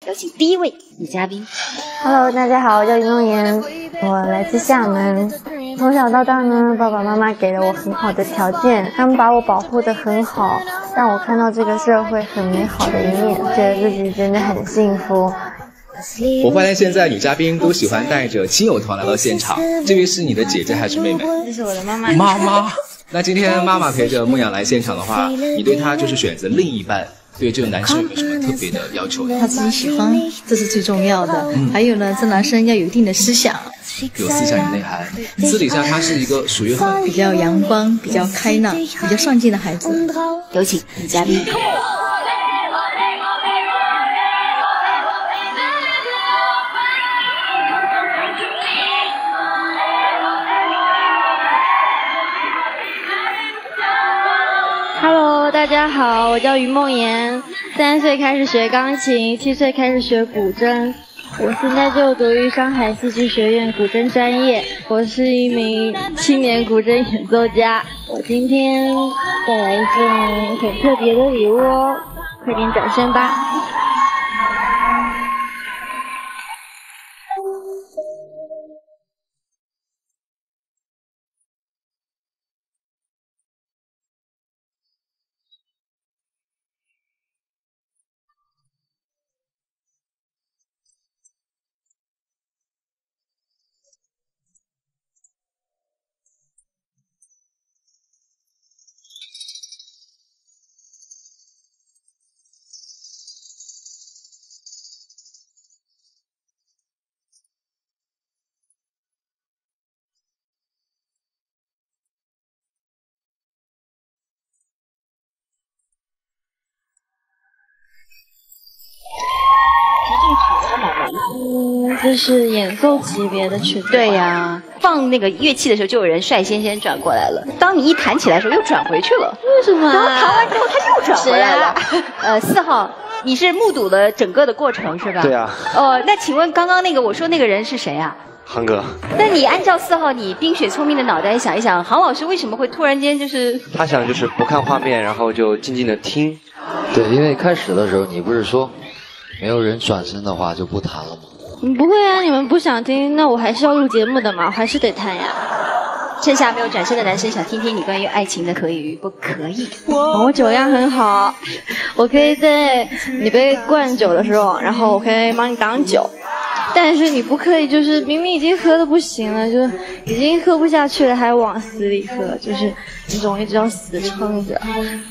有请第一位女嘉宾。 Hello， 大家好，我叫于梦妍，我来自厦门。从小到大呢，爸爸妈妈给了我很好的条件，他们把我保护得很好，让我看到这个社会很美好的一面，觉得自己真的很幸福。 我发现现在女嘉宾都喜欢带着亲友团来到现场，这位是你的姐姐还是妹妹？ 这是我的妈妈。 妈妈。那今天妈妈陪着梦阳来现场的话，你对她就是选择另一半，对这个男生有没有什么特别的要求呢？ 他自己喜欢，这是最重要的。还有呢，这男生要有一定的思想， 有思想有内涵。私底下他是一个属于很比较阳光、比较开朗、比较上进的孩子。 有请女嘉宾。 Hello， 大家好，我叫于梦妍，3岁开始学钢琴，7岁开始学古筝。我现在就读于上海戏剧学院古筝专业，我是一名青年古筝演奏家。我今天带来一份很特别的礼物哦，快点掌声吧。这是演奏级别的曲子。 对呀，放那个乐器的时候，就有人率先转过来了。当你一弹起来的时候，又转回去了。 为什么？ 然后弹完之后，他又转回来了。4号，你是目睹了整个的过程是吧？ 对啊。 那请问刚刚那个我说那个人是谁啊？ 航哥。 那你按照4号你冰雪聪明的脑袋想一想，航老师为什么会突然间就是？ 他想就是不看画面，然后就静静的听。 对，因为开始的时候你不是说没有人转身的话就不弹了吗？ 不会啊，你们不想听，那我还是要录节目的嘛，我还是得弹呀。 剩下没有转身的男生想听听你关于爱情的可以与不可以。 我酒量很好，我可以在你被灌酒的时候，然后我可以帮你挡酒，但是你不可以就是明明已经喝的不行了，就已经喝不下去了还往死里喝，就是这种一直要死撑着。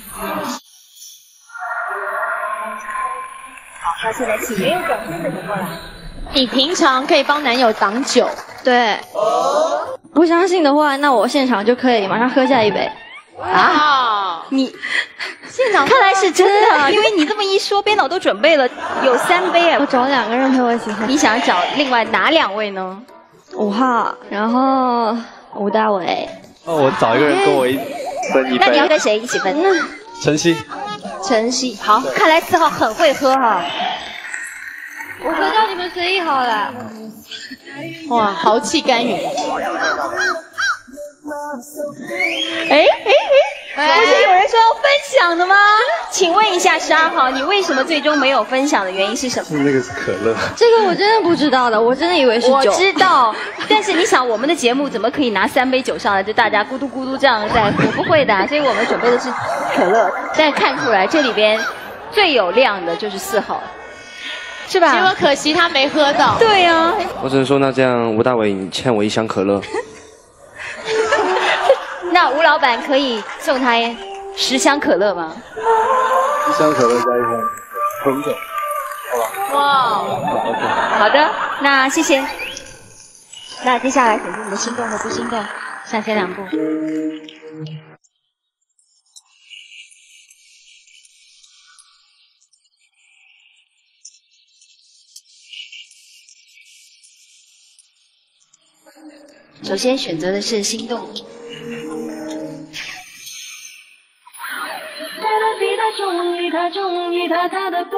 好，现在请没有转身的人过来。 你平常可以帮男友挡酒？ 对。不相信的话，那我现场就可以马上喝下一杯。 啊！你现场看来是真的，因为你这么一说，编导都准备了有3杯啊。 我找2个人陪我一起喝。 你想找另外哪2位呢 ？5号，然后吴大伟。 我找一个人跟我分一杯。 那你要跟谁一起分呢？ 晨曦。 晨曦，好，看来4号很会喝哈。 我喝到你们随意好了。 哇，豪气干云。 不是有人说要分享的吗？请问一下12号，你为什么最终没有分享的原因是什么？ 那个是可乐。 这个我真的不知道的，我真的以为是酒。 我知道，但是你想，我们的节目怎么可以拿3杯酒上来，就大家咕嘟咕嘟这样在喝？不会的，所以我们准备的是可乐。但看出来这里边最有量的就是4号。是吧？ 结果可惜他没喝到。 对呀、啊。 我只能说，那这样吴大伟，你欠我1箱可乐。 那吴老板可以送他10箱可乐吗 ？1箱可乐加1箱红酒，好吧？ 哇，好的，那谢谢。那接下来选择你的心动和不心动，上前2步。首先选择的是心动。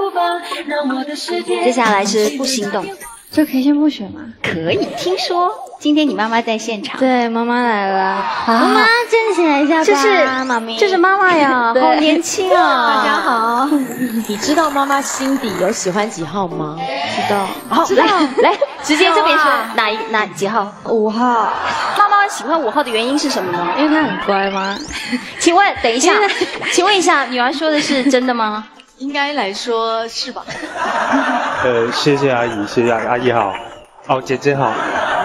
接下来是不心动。 这可以先不选吗？ 可以，听说今天你妈妈在现场。 对，妈妈来了。妈妈站起来一下吧。 这是妈妈呀，好年轻啊！ 大家好。你知道妈妈心底有喜欢几号吗？ 知道。 好，来，直接这边说哪几号 ？5号。 妈妈喜欢5号的原因是什么呢？ 因为她很乖吗？ 请问，等一下，请问一下，女儿说的是真的吗？ 应该来说是吧？ 谢谢阿姨，谢谢阿姨好。哦，姐姐好。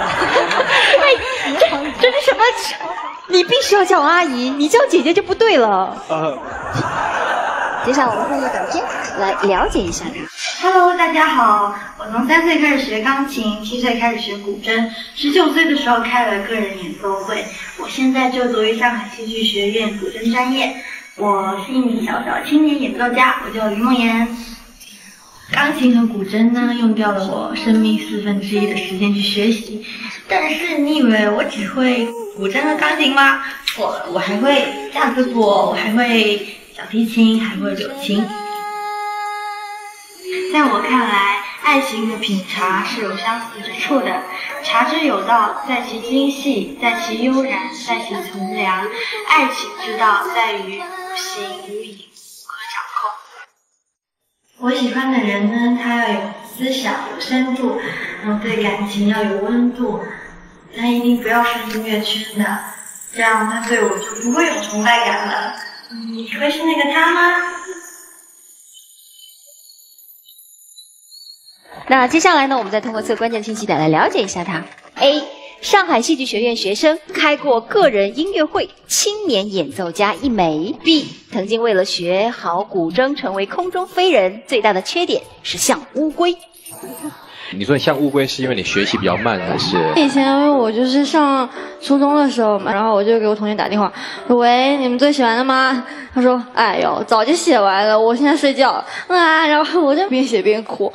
这是什么？你必须要叫我阿姨，你叫姐姐就不对了。接下来我们换个短片来了解一下她。 Hello， 大家好，我从3岁开始学钢琴，7岁开始学古筝，19岁的时候开了个人演奏会。我现在就读于上海戏剧学院古筝专业。我是一名小青年演奏家，我叫于梦妍。钢琴和古筝呢，用掉了我生命1/4的时间去学习。但是你以为我只会古筝和钢琴吗？我还会架子鼓，我还会小提琴，还会柳琴。在我看来，爱情和品茶是有相似之处的。茶之有道，在其精细，在其悠然，在其从良。爱情之道在于无形无影，无可掌控。我喜欢的人呢，他要有思想，有深度，对感情要有温度。他一定不要是音乐圈的，这样他对我就不会有崇拜感了。你会是那个他吗？ 那接下来呢，我们再通过这个关键信息来了解一下他。A. 上海戏剧学院学生，开过个人音乐会，青年演奏家一枚。B. 曾经为了学好古筝成为空中飞人，最大的缺点是像乌龟。 你说像乌龟是因为你学习比较慢，还是？ 以前我就是上初中的时候嘛，然后我就给我同学打电话，说喂，你们最喜欢的吗？他说，哎呦，早就写完了，我现在睡觉然后我就边写边哭。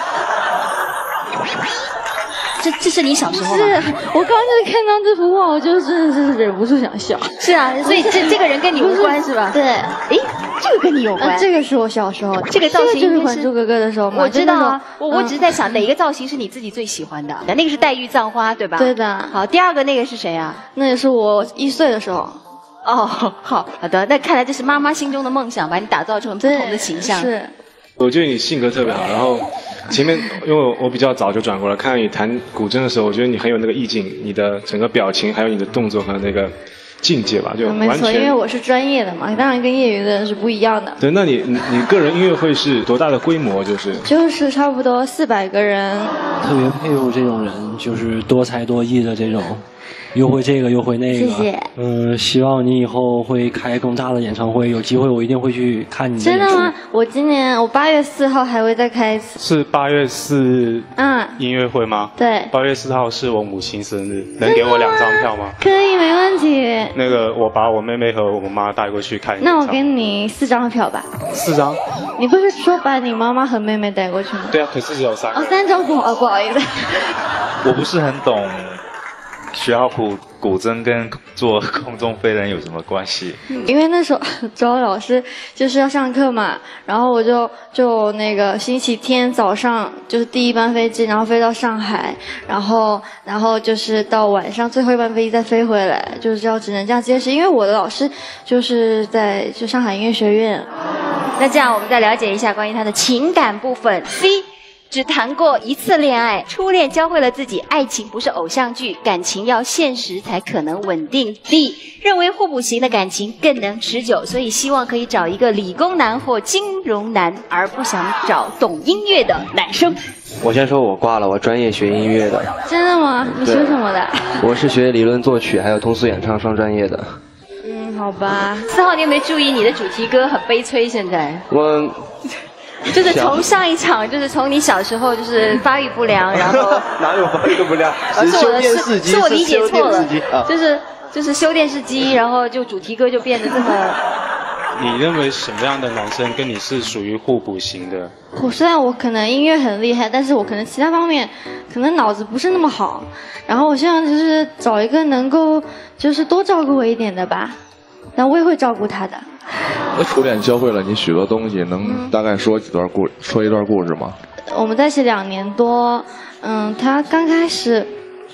这是你小时候吗？ 是我刚就是看到这幅画，我就真的是忍不住想笑。 是啊，所以这个人跟你无关是吧？ 对。 诶，这个跟你有关？ 这个是我小时候， 这个造型就是《还珠格格》的时候嘛。 我知道啊，我只是在想哪个造型是你自己最喜欢的？那个是黛玉葬花对吧？ 对的。 好，第二个那个是谁啊？ 那也是我1岁的时候。 哦，好的，那看来这是妈妈心中的梦想，把你打造成不同的形象。 是。 我觉得你性格特别好，然后前面因为我比较早就转过来，看到你弹古筝的时候，我觉得你很有那个意境，你的整个表情还有你的动作和那个境界吧，就完全。 没错，因为我是专业的嘛，当然跟业余的人是不一样的。 对，那你个人音乐会是多大的规模？就是差不多400个人。 特别佩服这种人，就是多才多艺的这种。又会这个又会那个， 谢谢。 希望你以后会开更大的演唱会，有机会我一定会去看你的演出。 真的吗？我8月4号还会再开一次。 是8月4音乐会吗？ 对。 8月4号是我母亲生日，能给我2张票吗？ 可以，没问题。 那个我把我妹妹和我妈带过去看。 那我给你4张票吧。 4张？ 你不是说把你妈妈和妹妹带过去吗？ 对啊，可是只有3个。 3张不好意思。 我不是很懂。学好古筝跟做空中飞人有什么关系？ 因为那时候周老师就是要上课嘛，然后我就那个星期天早上就是第1班飞机，然后飞到上海，然后就是到晚上最后1班飞机再飞回来，就是只能这样接触。因为我的老师就是在上海音乐学院。 那这样我们再了解一下关于他的情感部分。C。只谈过1次恋爱，初恋教会了自己，爱情不是偶像剧，感情要现实才可能稳定。D. 认为互补型的感情更能持久，所以希望可以找一个理工男或金融男，而不想找懂音乐的男生。 我先说我挂了，我专业学音乐的。 真的吗？你学什么的？ 我是学理论作曲还有通俗演唱双专业的。 好吧。 4号，你有没有注意你的主题歌很悲催？现在我。 就是从上一场，就是从你小时候就是发育不良，然后哪有发育不良？ 是我理解错了，就是修电视机，然后就主题歌就变得这么。 你认为什么样的男生跟你是属于互补型的？ 虽然我可能音乐很厉害，但是我可能其他方面可能脑子不是那么好，然后我希望就是找一个能够就是多照顾我一点的吧，但我也会照顾他的。 那初恋教会了你许多东西，能大概说一段故事吗？ 我们在一起2年多，他刚开始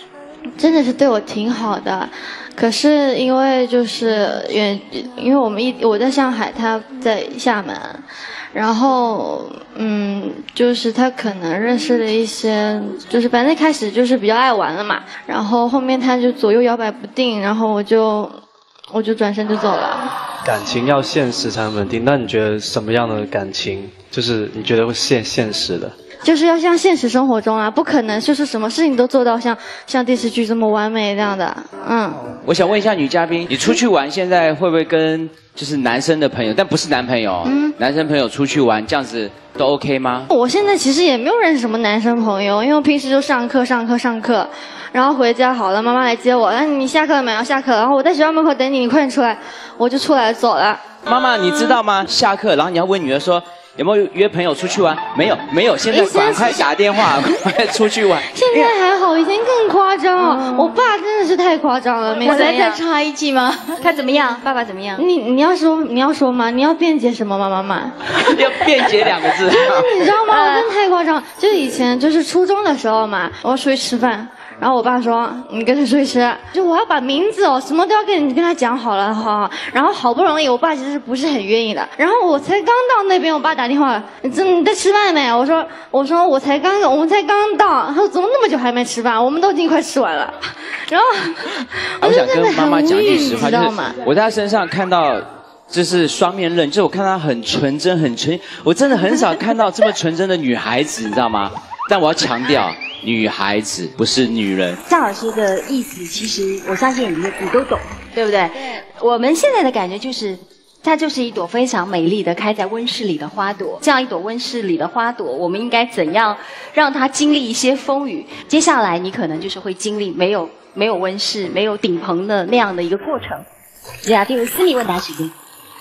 真的是对我挺好的，可是因为就是因为我在上海，他在厦门，然后就是他可能认识了一些，就是反正一开始就是比较爱玩了嘛，然后后面他就左右摇摆不定，然后我就转身就走了。 感情要现实才能稳定，那你觉得什么样的感情就是你觉得会现实的？ 就是要像现实生活中啊，不可能就是什么事情都做到像电视剧这么完美这样的。 我想问一下女嘉宾，你出去玩现在会不会跟就是男生的朋友，但不是男朋友，男生朋友出去玩这样子都 OK 吗？ 我现在其实也没有认识什么男生朋友，因为我平时就上课，然后回家好了，妈妈来接我，你下课了没有？下课，然后我在学校门口等你，你快点出来，我就出来走了。 妈妈，你知道吗？下课，然后你要问女儿说有没有约朋友出去玩？没有，现在赶快打电话，快出去玩。 现在还好，以前更夸张。我爸真的是太夸张了。 我再插一句吗？他怎么样？爸爸怎么样？ 你要说吗？你要辩解什么吗？妈妈？ 要辩解2个字。 你知道吗？我真的太夸张。就以前就是初中的时候嘛，我要出去吃饭。然后我爸说：“你跟谁出去吃？就我要把名字什么都要跟他讲好了，好。然后好不容易，我爸其实不是很愿意的。然后我才刚到那边，我爸打电话，你在吃饭没？我说我们才刚到。他说怎么那么久还没吃饭？我们都已经快吃完了。然后我想跟妈妈讲句实话，就是吗？ 我在他身上看到。”就是双面刃，就是我看她很纯真，我真的很少看到这么纯真的女孩子，你知道吗？但我要强调，女孩子不是女人。 夏老师的意思，其实我相信你都懂，对不对？对。我们现在的感觉就是，它就是一朵非常美丽的开在温室里的花朵。这样一朵温室里的花朵，我们应该怎样让它经历一些风雨？接下来你可能就是会经历没有温室、没有顶棚的那样的一个过程。接下来进入私密问答时间。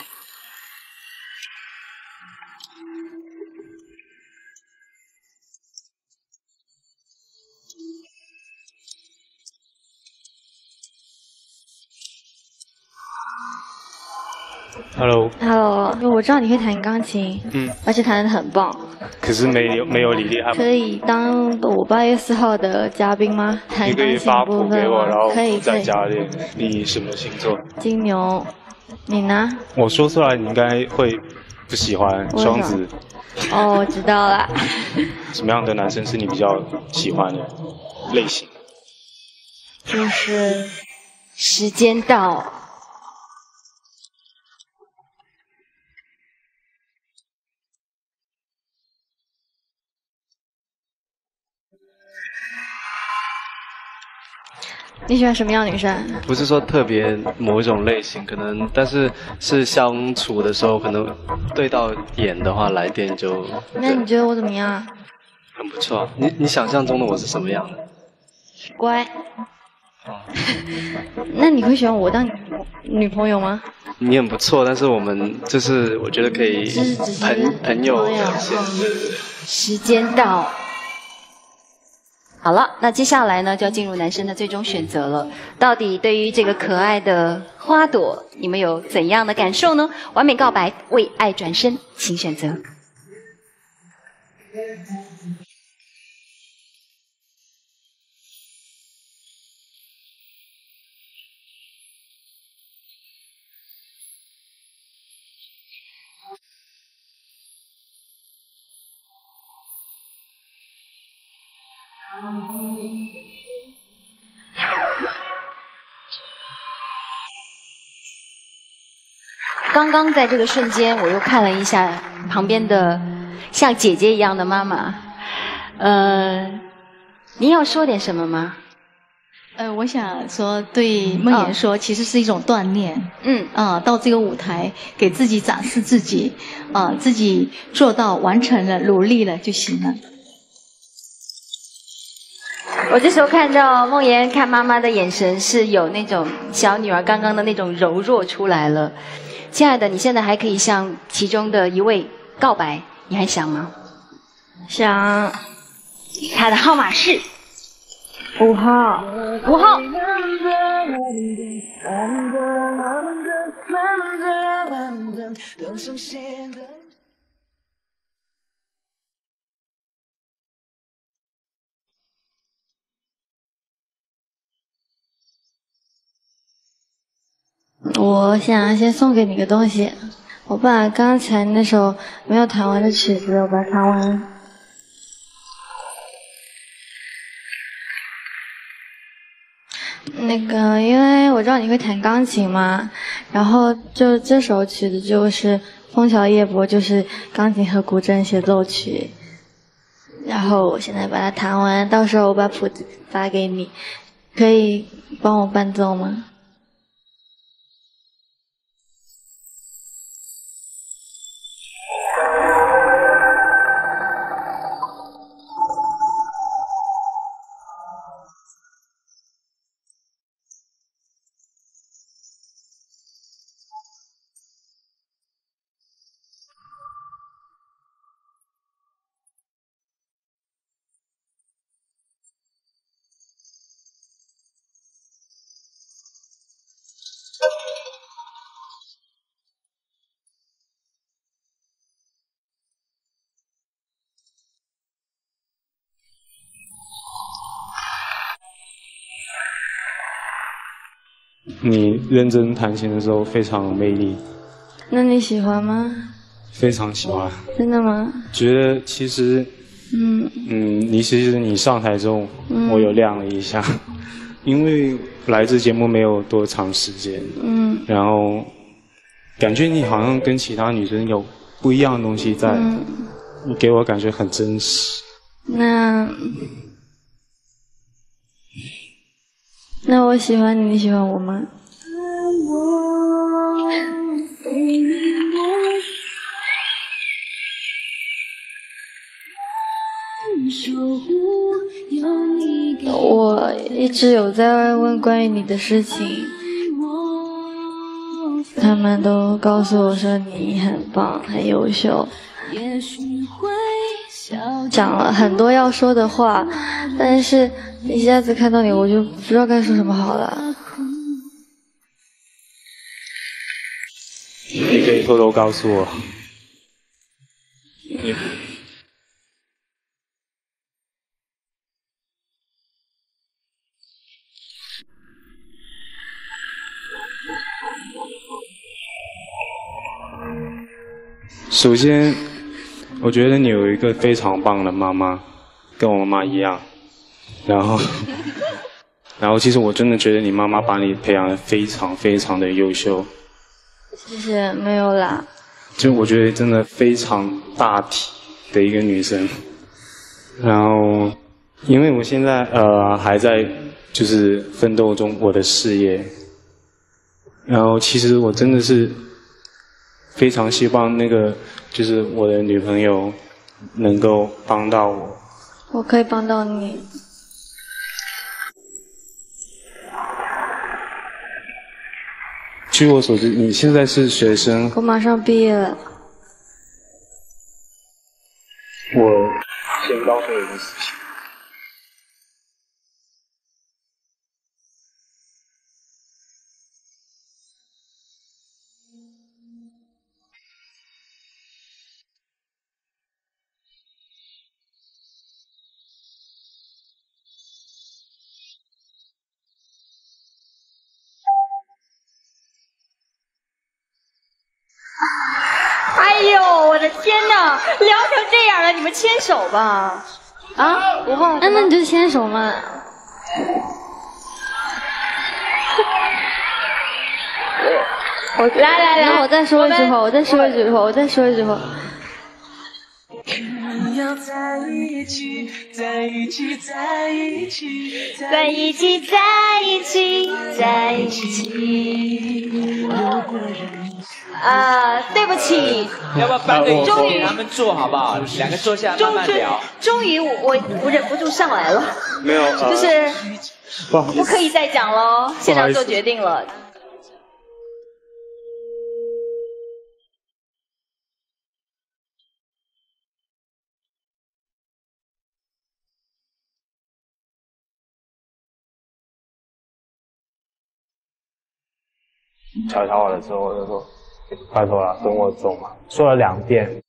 Hello， 我知道你会弹钢琴，而且弹得很棒。 可是没有你厉害。 可以当我8月4号的嘉宾吗？ 你可以发谱给我，然后可以再加练。你什么星座？ 金牛。你呢？ 我说出来你应该会不喜欢，双子。 哦，我知道了。 什么样的男生是你比较喜欢的类型？ 就是时间到。 你喜欢什么样的女生？ 不是说特别某一种类型，可能，但是相处的时候，可能对到眼的话，来电就。 那你觉得我怎么样？ 很不错。你想象中的我是什么样的？ 乖。那你会喜欢我当女朋友吗？ 你很不错，但是我们就是我觉得可以朋友的限制。 时间到。好了，那接下来呢，就要进入男生的最终选择了。到底对于这个可爱的花朵，你们有怎样的感受呢？完美告白，为爱转身，请选择。刚刚在这个瞬间，我又看了一下旁边的像姐姐一样的妈妈。你要说点什么吗？ 我想说对梦妍说，其实是一种锻炼。到这个舞台给自己展示自己，自己做到完成了，努力了就行了。 我这时候看到梦妍看妈妈的眼神是有那种小女儿刚刚的那种柔弱出来了。亲爱的，你现在还可以向其中的一位告白，你还想吗？ 想。 他的号码是 5号。 5号。 我想先送给你个东西，我把刚才那首没有弹完的曲子，我把它弹完。那个，因为我知道你会弹钢琴嘛，然后就这首曲子就是《枫桥夜泊》，就是钢琴和古筝协奏曲。然后我现在把它弹完，到时候我把谱子发给你，可以帮我伴奏吗？ 你认真弹琴的时候非常有魅力。 那你喜欢吗？ 非常喜欢。 真的吗？ 觉得其实，你上台之后，我有亮了一下，因为来这节目没有多长时间，然后感觉你好像跟其他女生有不一样的东西在，你给我感觉很真实。 那我喜欢你，你喜欢我吗？我一直有在问关于你的事情，他们都告诉我说你很棒，很优秀，讲了很多要说的话，但是一下子看到你，我就不知道该说什么好了。 你可以偷偷告诉我。首先，我觉得你有一个非常棒的妈妈，跟我妈妈一样。然后其实我真的觉得你妈妈把你培养得非常非常的优秀。 谢谢，没有啦。 就我觉得真的非常大体的一个女生。然后，因为我现在还在就是奋斗中我的事业。然后其实我真的是非常希望那个就是我的女朋友能够帮到我。 我可以帮到你。 据我所知，你现在是学生。 我马上毕业了。 我先告诉你一件事情。 哎呦，我的天哪！聊成这样了，你们牵手吧？啊，不画。 那你就牵手嘛。来，我再说一句话，我再说一句话。 要在一起，在一起，在一起， 在一起，在一起，在一起。对不起， 要不要搬个椅子给他们坐好不好？两个坐下慢慢聊。 终于我忍不住上来了。 没有， 就是不可以再讲喽，现场做决定了。 瞧瞧我的时候，我就说：“拜托了，跟我走嘛。”说了2遍。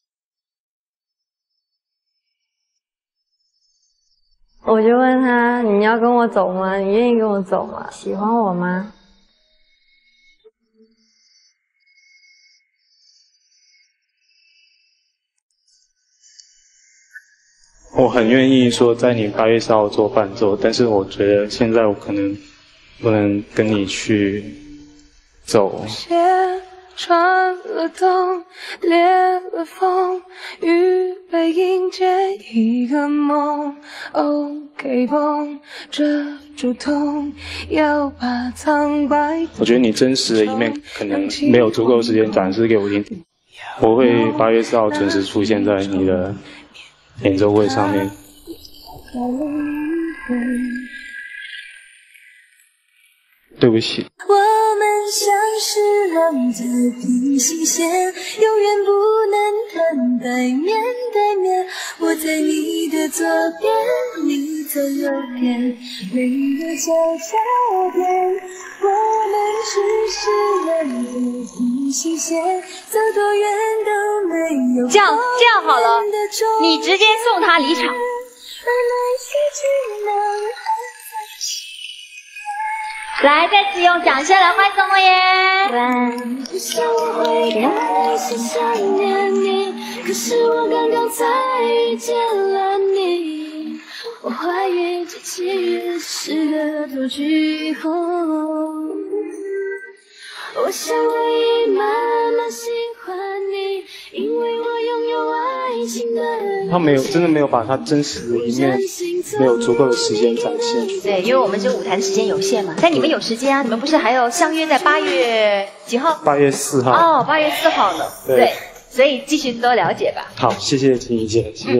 我就问他：“你要跟我走吗？你愿意跟我走吗？喜欢我吗？” 我很愿意说在你8月4号做伴奏，但是我觉得现在我可能不能跟你去走。 穿了冬，裂了缝，预备迎接一个梦。OK 绷，遮住痛，要把苍白。 我觉得你真实的一面可能没有足够时间展示给我听。我会8月4号准时出现在你的演奏会上面。对不起。 我们像是浪在平行线，永远不能坦白面对面。我在你的左边，你在右边，每个交叉点，我们只是浪在平行线，走多远都没有。 这样好了，你直接送他离场。来，再次用掌声来欢迎宋梦妍。 就像我会开始想念你，可是我刚刚才遇见了你。我怀孕这7月是个多句后，我想我已慢慢喜欢你，因为我拥有爱情的人。 他真的没有把他真实的一面，没有足够的时间展现。 对，因为我们这个舞台的时间有限嘛，但你们有时间啊，你们不是还有相约在8月几号 ？8月4号。 哦，8月4号呢。对，所以继续多了解吧。 好，谢谢婷宜姐，谢谢。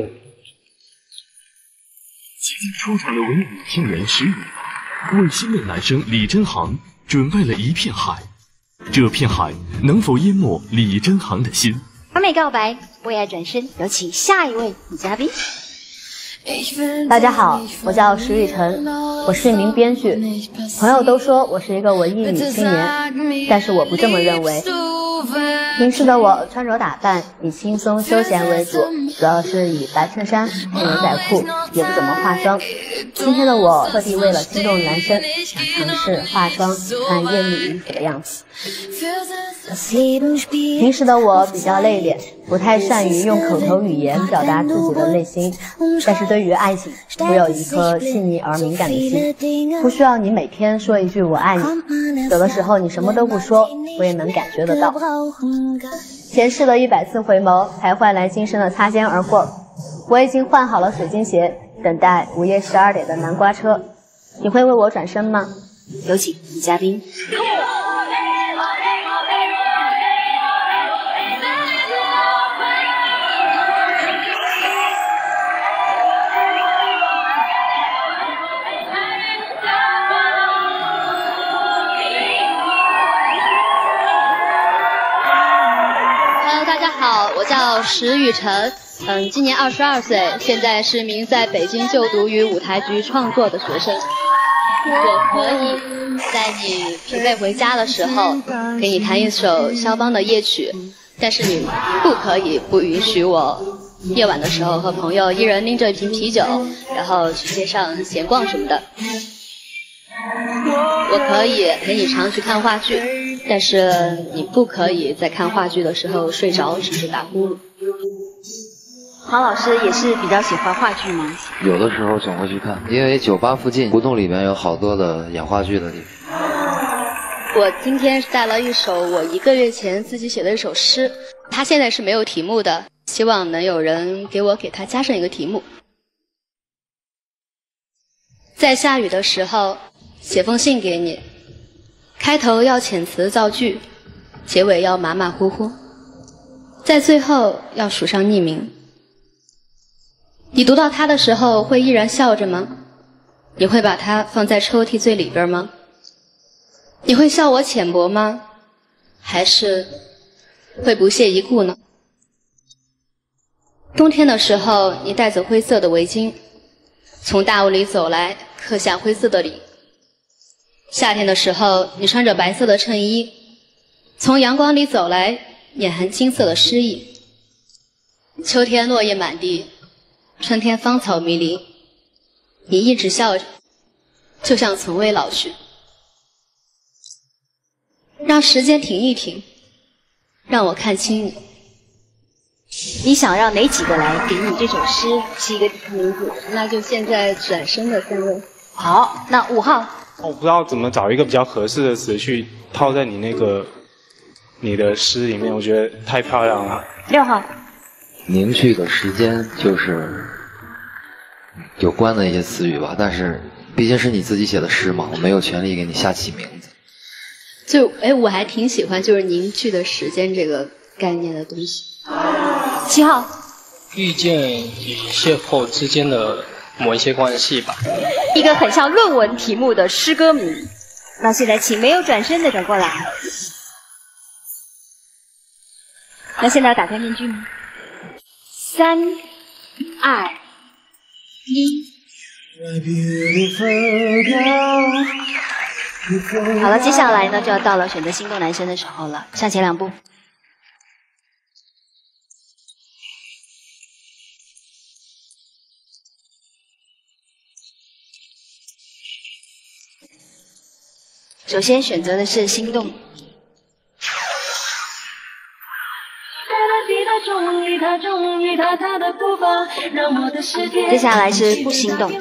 即将出场的文艺青年石宇，为新锐男生李真航准备了一片海，这片海能否淹没李真航的心？ 完美告白，为爱转身，有请下一位女嘉宾。 大家好，我叫石雨辰，我是一名编剧。朋友都说我是一个文艺女青年，但是我不这么认为。平时的我穿着打扮以轻松休闲为主，主要是以白衬衫、牛仔裤，也不怎么化妆。今天的我特地为了心动男生，想尝试化妆、穿艳丽衣服的样子。平时的我比较内敛，不太善于用口头语言表达自己的内心，但是对于爱情，我有一颗细腻而敏感的心，不需要你每天说一句我爱你，有的时候你什么都不说，我也能感觉得到。前世的100次回眸，才换来今生的擦肩而过。我已经换好了水晶鞋，等待午夜12点的南瓜车。你会为我转身吗？ 有请女嘉宾。 大家好，我叫石雨辰，今年22岁，现在是名在北京就读于舞台剧创作的学生。我可以在你疲惫回家的时候，给你弹一首肖邦的夜曲，但是你不可以不允许我夜晚的时候和朋友一人拎着一瓶啤酒，然后去街上闲逛什么的。我可以陪你常去看话剧，但是你不可以在看话剧的时候睡着甚至打呼噜。 黄老师也是比较喜欢话剧吗？ 有的时候总会去看，因为酒吧附近胡同里面有好多的演话剧的地方。 我今天带了一首我1个月前自己写的一首诗，它现在是没有题目的，希望能有人给它加上一个题目。在下雨的时候写封信给你，开头要遣词造句，结尾要马马虎虎，在最后要署上匿名。你读到它的时候会依然笑着吗？你会把它放在抽屉最里边吗？你会笑我浅薄吗？还是会不屑一顾呢？冬天的时候你戴着灰色的围巾，从大雾里走来，刻下灰色的领。夏天的时候你穿着白色的衬衣，从阳光里走来，眼含金色的诗意。秋天落叶满地，春天芳草迷离，你一直笑着，就像从未老去。让时间停一停，让我看清你， 你想让哪几个来给你这首诗起一个名字？ 那就现在转身的3位。 好，那5号。 我不知道怎么找一个比较合适的词去套在你的诗里面，我觉得太漂亮了。 6号。 凝聚的时间就是有关的一些词语吧，但是毕竟是你自己写的诗嘛，我没有权利给你下起名字。 我还挺喜欢就是凝聚的时间这个概念的东西。 7号。 遇见与邂逅之间的某一些关系吧。 一个很像论文题目的诗歌名。那现在请没有转身的转过来。那现在要打开面具吗？3、2、1。好了，接下来呢就要到了选择心动男生的时候了，向前2步。首先选择的是心动。接下来是不心动。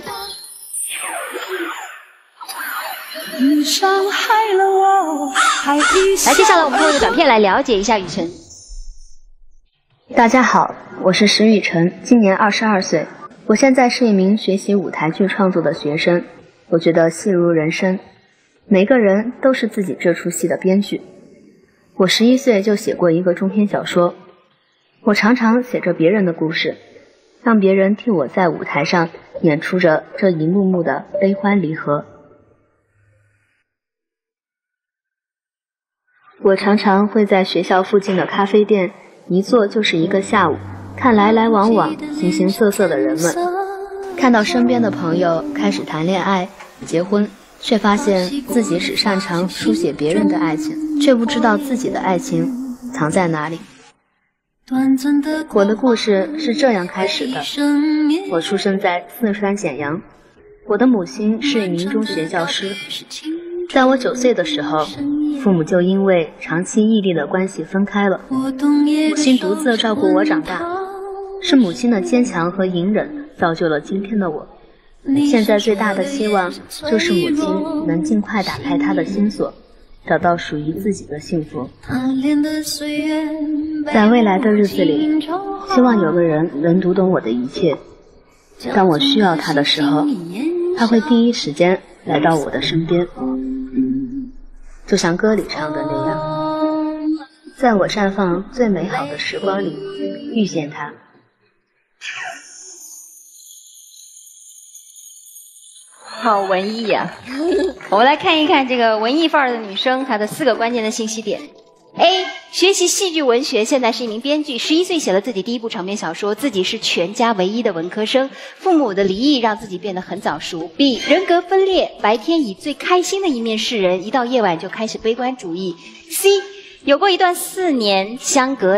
来，接下来我们通过短片来了解一下雨辰。 大家好，我是石雨辰，今年22岁。我现在是一名学习舞台剧创作的学生。我觉得戏如人生，每个人都是自己这出戏的编剧。我11岁就写过一个中篇小说。我常常写着别人的故事，让别人替我在舞台上演出着这一幕幕的悲欢离合。我常常会在学校附近的咖啡店一坐就是一个下午，看来来往往形形色色的人们，看到身边的朋友开始谈恋爱结婚，却发现自己只擅长书写别人的爱情，却不知道自己的爱情藏在哪里。我的故事是这样开始的。我出生在四川咸阳，我的母亲是一名中学教师。在我9岁的时候，父母就因为长期异地的关系分开了，母亲独自照顾我长大。是母亲的坚强和隐忍造就了今天的我。现在最大的希望就是母亲能尽快打开她的心锁，找到属于自己的幸福。在未来的日子里，希望有个人能读懂我的一切。当我需要他的时候，他会第一时间来到我的身边，就像歌里唱的那样，在我绽放最美好的时光里遇见他。 好文艺呀！我们来看一看这个文艺范儿的女生，她的4个关键的信息点。A. 学习戏剧文学，现在是一名编剧，11岁写了自己第1部长篇小说，自己是全家唯一的文科生，父母的离异让自己变得很早熟。B. 人格分裂，白天以最开心的一面示人，一到夜晚就开始悲观主义。C. 有过一段4年相隔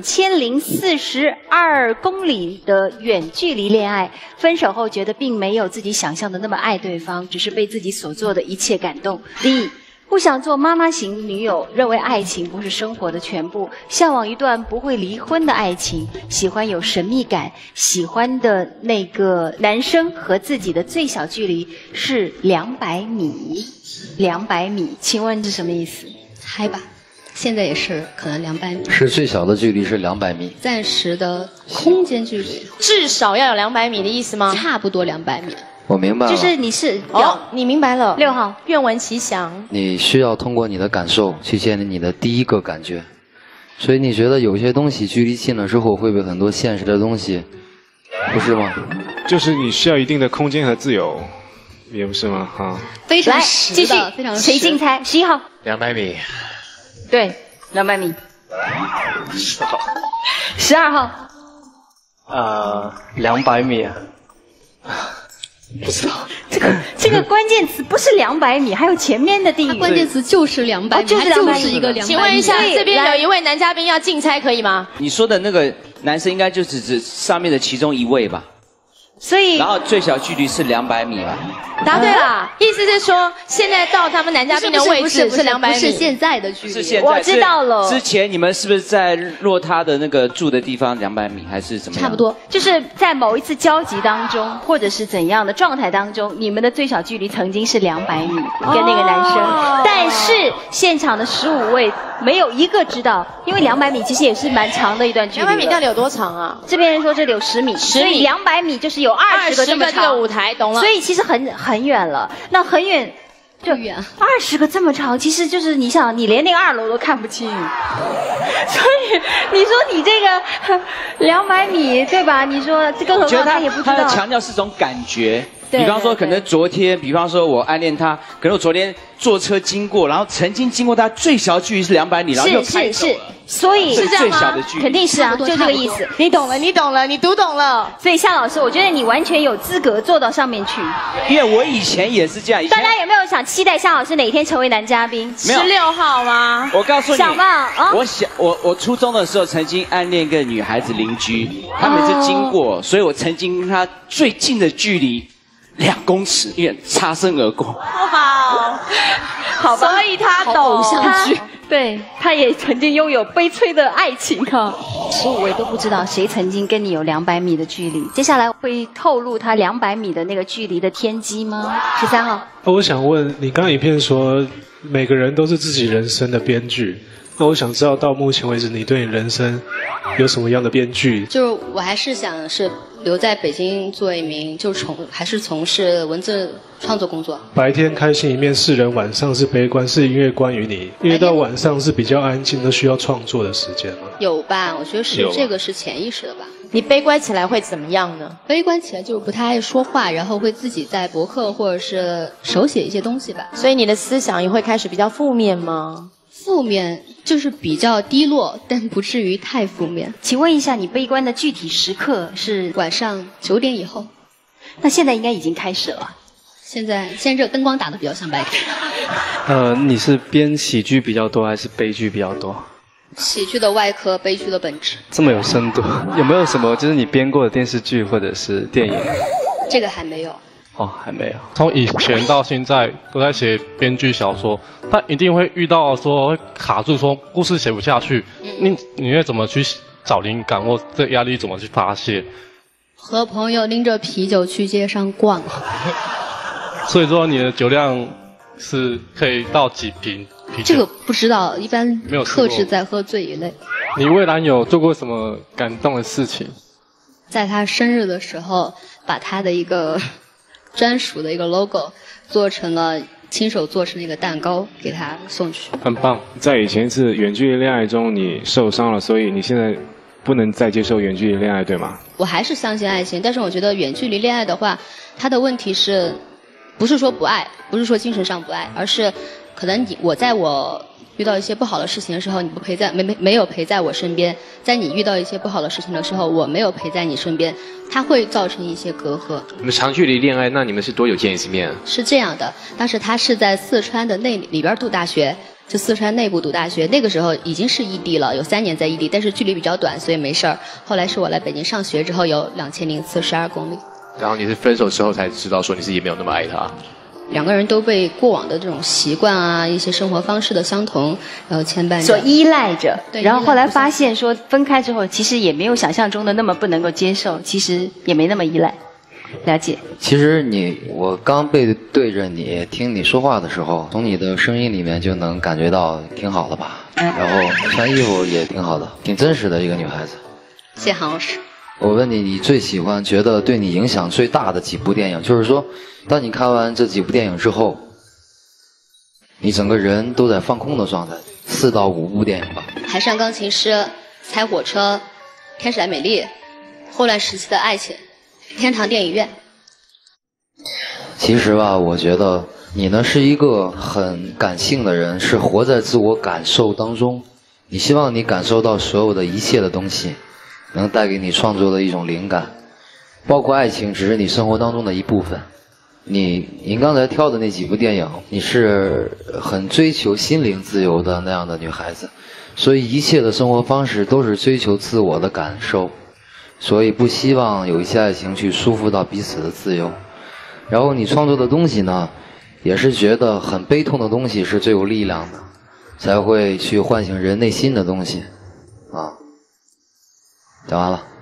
2042公里的远距离恋爱，分手后觉得并没有自己想象的那么爱对方，只是被自己所做的一切感动。D. 不想做妈妈型女友，认为爱情不是生活的全部，向往一段不会离婚的爱情，喜欢有神秘感，喜欢的那个男生和自己的最小距离是200米。200米，请问这什么意思？ 猜吧。现在也是可能200米， 是最小的距离是200米， 暂时的空间距离至少要有200米的意思吗？ 差不多200米。 我明白了， 就是你是你明白了。 6号， 愿闻其详。 你需要通过你的感受去建立你的第一个感觉，所以你觉得有些东西距离近了之后会被很多现实的东西，不是吗？ 就是你需要一定的空间和自由，也不是吗？哈， 非常实的，继续，非常谁竞猜？11号 ，200米。 对，200米。12号。 200米。 不知道这个关键词不是200米，还有前面的地域。 关键词就是200米， 就是就是一个200米。 请问一下，这边有一位男嘉宾要竞猜，可以吗？ 你说的那个男生应该就只上面的其中一位吧？ 所以然后最小距离是200米吧。 答对了，意思是说现在到他们男嘉宾的位置是200米， 不是现在的距离。 是现在， 我知道了。 之前你们是不是在落他的那个住的地方200米，还是怎么样？ 差不多，就是在某一次交集当中，或者是怎样的状态当中，你们的最小距离曾经是200米，跟那个男生。但是现场的15位没有一个知道，因为200米其实也是蛮长的一段距离。 200米到底有多长啊？ 这边人说这里有10米，所以200米就是有20个这么长。 这个舞台，懂了。 所以其实很远了，那很远。就20个这么长，其实就是你想，你连那个2楼都看不清，所以你说你这个200米，对吧？你说这更何况他也不知道。 他强调是种感觉， 比方说可能昨天，比方说我暗恋他，可能我昨天坐车经过，然后曾经经过他最小距离是200米，然后又开走了。 所以是这样吗？ 肯定是啊，就这个意思。 你懂了，你懂了，你读懂了。 所以夏老师，我觉得你完全有资格坐到上面去。 因为我以前也是这样。 大家有没有想期待夏老师哪一天成为男嘉宾 ？16号吗？ 我告诉你， 想吧啊！ 我初中的时候曾经暗恋一个女孩子邻居，她每次经过，所以我曾经跟她最近的距离2公尺，因为擦身而过。 哇，好吧，所以他懂他。对，他也曾经拥有悲催的爱情哈。15位都不知道谁曾经跟你有200米的距离。接下来会透露他200米的那个距离的天机吗？13号。 我想问你，刚刚影片说每个人都是自己人生的编剧，那我想知道到目前为止你对你人生有什么样的编剧？ 就是我还是想是留在北京做一名，还是从事文字创作工作。 白天开心一面是人，晚上是悲观，是因为关于你，因为到晚上是比较安静的，需要创作的时间吗？ 有吧，我觉得是这个是潜意识的吧。 你悲观起来会怎么样呢？ 悲观起来就是不太爱说话，然后会自己在博客或者是手写一些东西吧。 所以你的思想也会开始比较负面吗？ 负面就是比较低落，但不至于太负面。 请问一下，你悲观的具体时刻是晚上9点以后？ 那现在应该已经开始了。 现在这灯光打得比较像白天。 你是编喜剧比较多还是悲剧比较多？ 喜剧的外壳，悲剧的本质。 这么有深度，有没有什么就是你编过的电视剧或者是电影？ 这个还没有。 哦，还没有。 从以前到现在都在写编剧小说，但一定会遇到说会卡住，说故事写不下去。你会怎么去找灵感，或这压力怎么去发泄？ 和朋友拎着啤酒去街上逛。 所以说你的酒量是可以到几瓶啤酒？ 这个不知道，一般没有克制在喝醉一类。 你未来有做过什么感动的事情？ 在他生日的时候，把他的一个专属的一个 logo 亲手做成一个蛋糕给他送去。 很棒。在以前一次远距离恋爱中你受伤了，所以你现在不能再接受远距离恋爱，对吗？ 我还是相信爱情，但是我觉得远距离恋爱的话，它的问题是不是说不爱，不是说精神上不爱，而是可能我遇到一些不好的事情的时候，你没有陪在我身边，在你遇到一些不好的事情的时候，我没有陪在你身边，它会造成一些隔阂。 你们长距离恋爱，那你们是多久见一次面？ 是这样的，当时他是在四川的里边读大学，就四川内部读大学，那个时候已经是异地了，有3年在异地，但是距离比较短，所以没事儿。后来是我来北京上学之后，有2042公里。 然后你是分手之后才知道说你自己没有那么爱他。 2个人都被过往的这种习惯啊，一些生活方式的相同，然后牵绊着， 所依赖着。 对， 然后后来发现说分开之后，其实也没有想象中的那么不能够接受，其实也没那么依赖。了解。 其实我刚背对着你听你说话的时候，从你的声音里面就能感觉到挺好的吧，然后穿衣服也挺好的，挺真实的一个女孩子。 谢谢韩老师。 我问你，你最喜欢觉得对你影响最大的几部电影，就是说当你看完这几部电影之后，你整个人都在放空的状态，4到5部电影吧。 海上钢琴师、猜火车、天使爱美丽、霍乱时期的爱情、天堂电影院。 其实吧，我觉得你呢是一个很感性的人，是活在自我感受当中，你希望你感受到所有的一切的东西能带给你创作的一种灵感，包括爱情只是你生活当中的一部分。您刚才挑的那几部电影，你是很追求心灵自由的那样的女孩子，所以一切的生活方式都是追求自我的感受， 所以不希望有一些爱情去束缚到彼此的自由。然后你创作的东西呢，也是觉得很悲痛的东西是最有力量的，才会去唤醒人内心的东西啊。讲完了。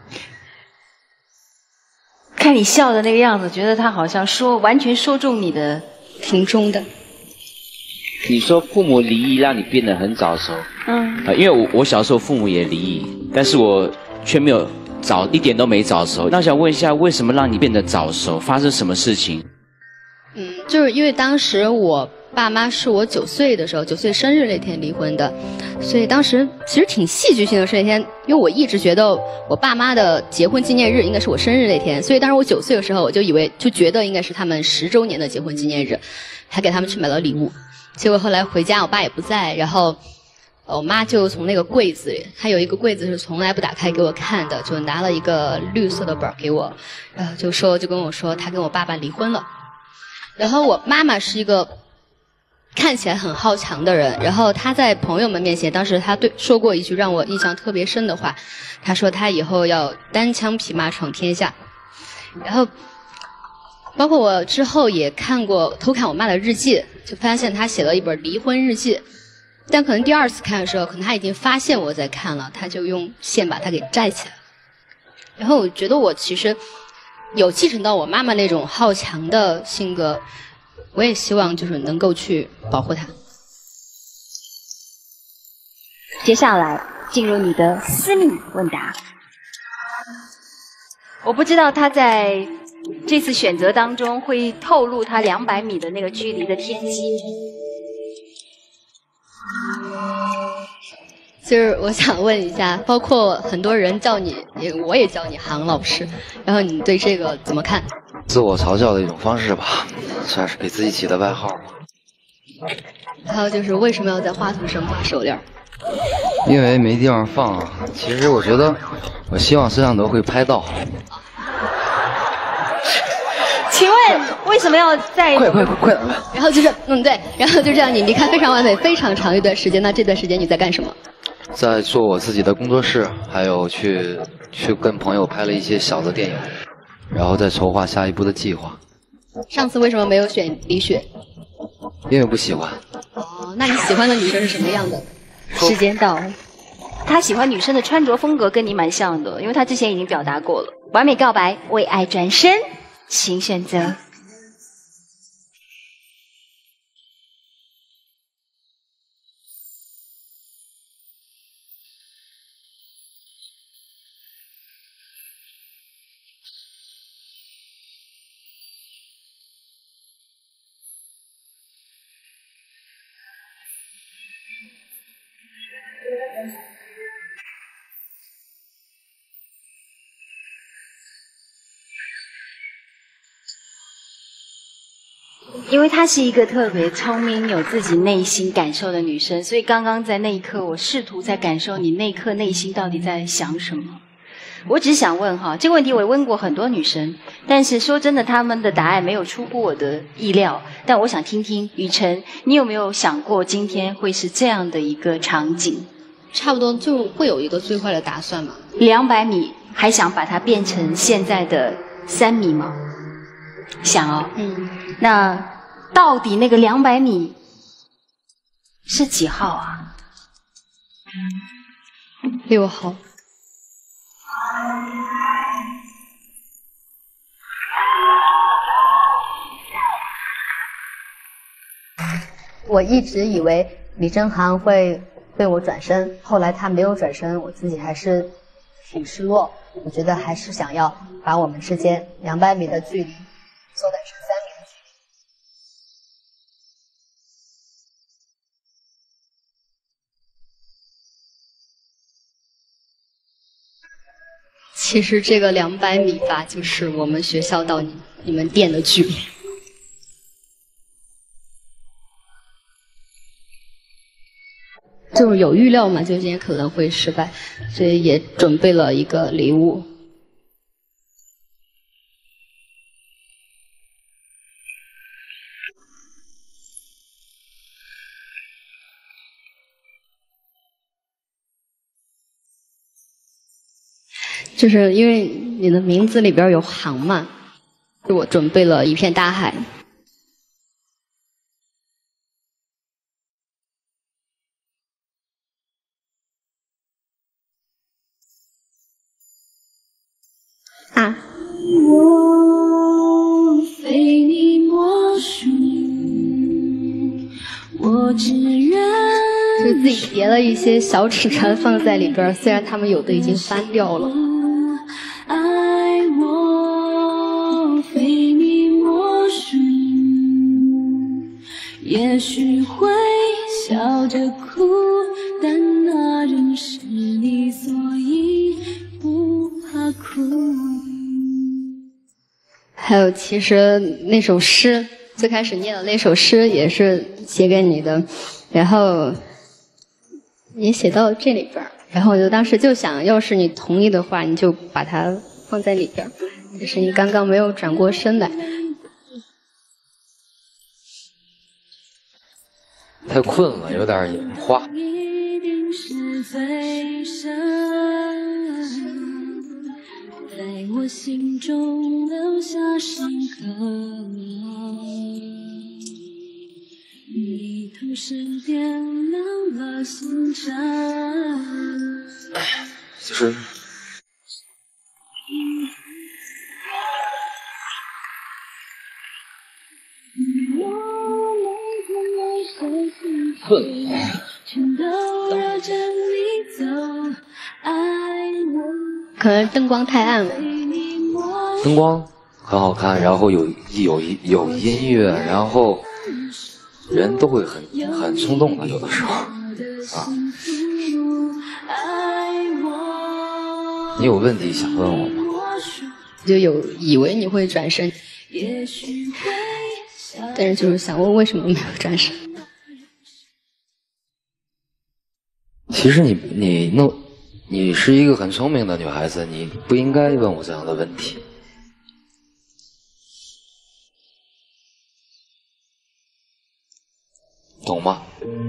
看你笑的那个样子，觉得他好像完全说中你的， 挺中的。 你说父母离异让你变得很早熟，因为我小时候父母也离异，但是我却没有一点都没早熟。那我想问一下，为什么让你变得早熟？发生什么事情？ 就是因为当时我爸妈是我9岁的时候，9岁生日那天离婚的，所以当时其实挺戏剧性的是那天，因为我一直觉得我爸妈的结婚纪念日应该是我生日那天，所以当时我9岁的时候，我就觉得应该是他们10周年的结婚纪念日，还给他们去买了礼物。结果后来回家，我爸也不在，然后我妈就从那个柜子里，她有一个柜子是从来不打开给我看的，就拿了一个绿色的本给我，然后就跟我说她跟我爸爸离婚了。然后我妈妈是一个看起来很好强的人，然后她在朋友们面前，当时她说过一句让我印象特别深的话，她说她以后要单枪匹马闯天下。然后包括我之后也偷看我妈的日记，就发现她写了一本离婚日记，但可能第2次看的时候，可能她已经发现我在看了，她就用线把它给摘起来。然后我觉得我其实有继承到我妈妈那种好强的性格，我也希望就是能够去保护她。 接下来进入你的私密问答。我不知道他在这次选择当中会透露他200米的那个距离的天机。 就是我想问一下，包括很多人叫你，我也叫你杭老师，然后你对这个怎么看？ 自我嘲笑的一种方式吧，算是给自己起的外号吧。 还有就是为什么要在话筒上挂手链？ 因为没地方放啊。其实我觉得，我希望摄像头会拍到。 请问为什么要在？ 快！ 然后就是对，然后就这样，你离开非常完美非常长一段时间，那这段时间你在干什么？ 在做我自己的工作室，还有去跟朋友拍了一些小的电影，然后再筹划下一步的计划。 上次为什么没有选李雪？ 因为不喜欢。 哦，那你喜欢的女生是什么样的？ 时间到了。他喜欢女生的穿着风格跟你蛮像的，因为他之前已经表达过了。完美告白，为爱转身，请选择。因为她是一个特别聪明、有自己内心感受的女生，所以刚刚在那一刻，我试图在感受你那一刻内心到底在想什么。我只想问哈，这个问题我也问过很多女生，但是说真的，她们的答案没有出乎我的意料。但我想听听雨辰，你有没有想过今天会是这样的一个场景？ 差不多就会有一个最坏的打算嘛。 200米还想把它变成现在的3米吗？想哦。那到底那个200米是几号啊 ？6号。 我一直以为李贞涵会为我转身，后来他没有转身，我自己还是挺失落。我觉得还是想要把我们之间200米的距离缩短成3米的距离。 其实这个200米吧，就是我们学校到你们店的距离。就是有预料嘛，就今天可能会失败，所以也准备了一个礼物。 就是因为你的名字里边有航嘛，我准备了一片大海。啊。 我非你莫属，我只愿。 就自己叠了一些小纸船放在里边，虽然他们有的已经翻掉了。 爱我非你莫属，也许会笑着哭，但那仍是你，所以不怕哭。 还有，其实那首诗，最开始念的那首诗也是写给你的，然后也写到这里边，然后我就当时就想，要是你同意的话，你就把它放在里边。只是你刚刚没有转过身来。 太困了，有点眼花。 一定是最深，在我心中留下深刻。你同时点亮了星辰。 就是困了。 可能灯光太暗了。 灯光很好看，然后有音乐，然后人都会很冲动的，有的时候啊。你有问题想问我吗？ 就以为你会转身，但是就是想问为什么没有转身。 其实你是一个很聪明的女孩子，你不应该问我这样的问题。懂吗？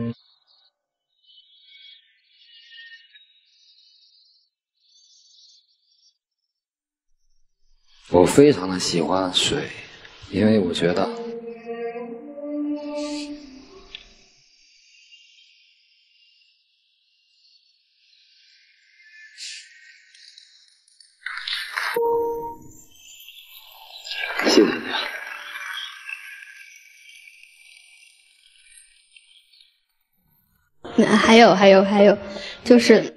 我非常的喜欢水，因为我觉得谢谢你啊。 还有，就是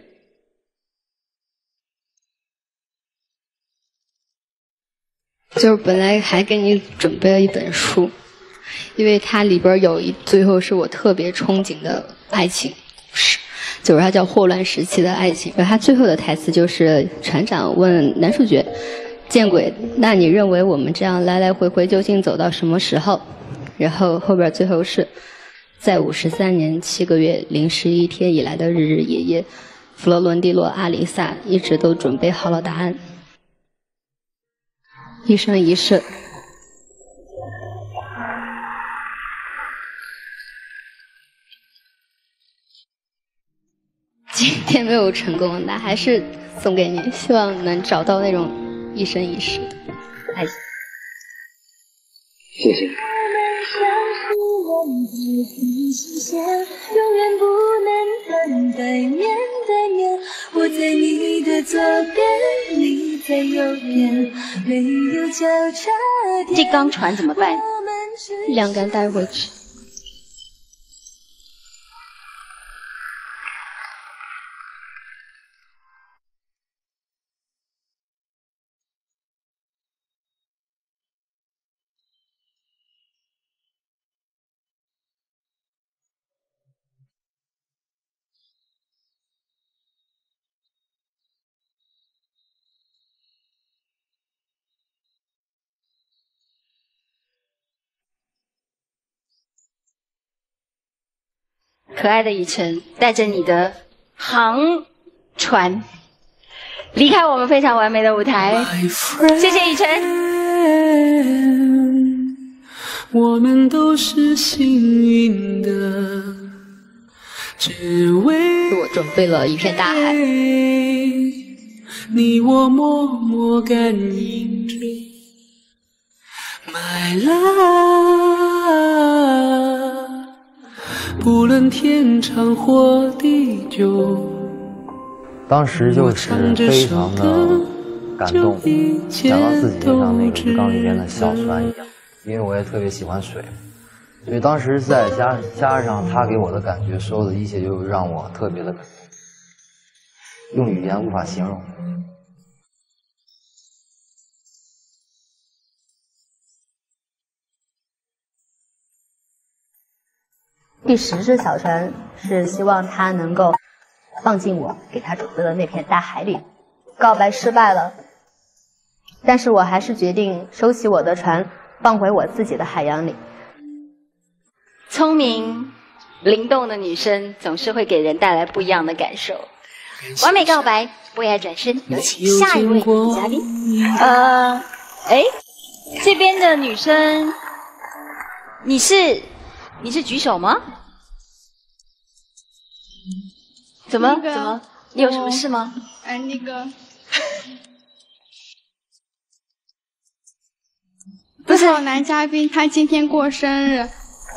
本来还给你准备了一本书，因为它里边最后是我特别憧憬的爱情故事，就是它叫霍乱时期的爱情。而它最后的台词就是船长问男主角：“见鬼，那你认为我们这样来来回回究竟走到什么时候？”然后后边最后是在53年7个月零11天以来的日日夜夜，弗洛伦蒂诺、阿里萨一直都准备好了答案。一生一世。今天没有成功，那还是送给你，希望能找到那种一生一世的爱情。 谢谢。 永远不能等待，面对面，我在你的左边，你在右边，没有交叉点。 这钢船怎么办？ 晾干带回去。 可爱的以晨，带着你的航船离开我们非常完美的舞台，谢谢以晨。 我们都是幸运的，只为我准备了一片大海， 你我默默感应着 My love， 不论天长或地久。 当时就是非常的感动，想到自己就像那个鱼缸里边的小船一样，因为我也特别喜欢水，所以当时再加上他给我的感觉，所有的一切就让我特别的感动，用语言无法形容。 第10只小船是希望他能够放进我给他准备的那片大海里。告白失败了，但是我还是决定收起我的船，放回我自己的海洋里。 聪明灵动的女生总是会给人带来不一样的感受。完美告白，为爱转身，有请下一位女嘉宾。这边的女生，你是举手吗？怎么？你有什么事吗？ 不是，男嘉宾他今天过生日啊！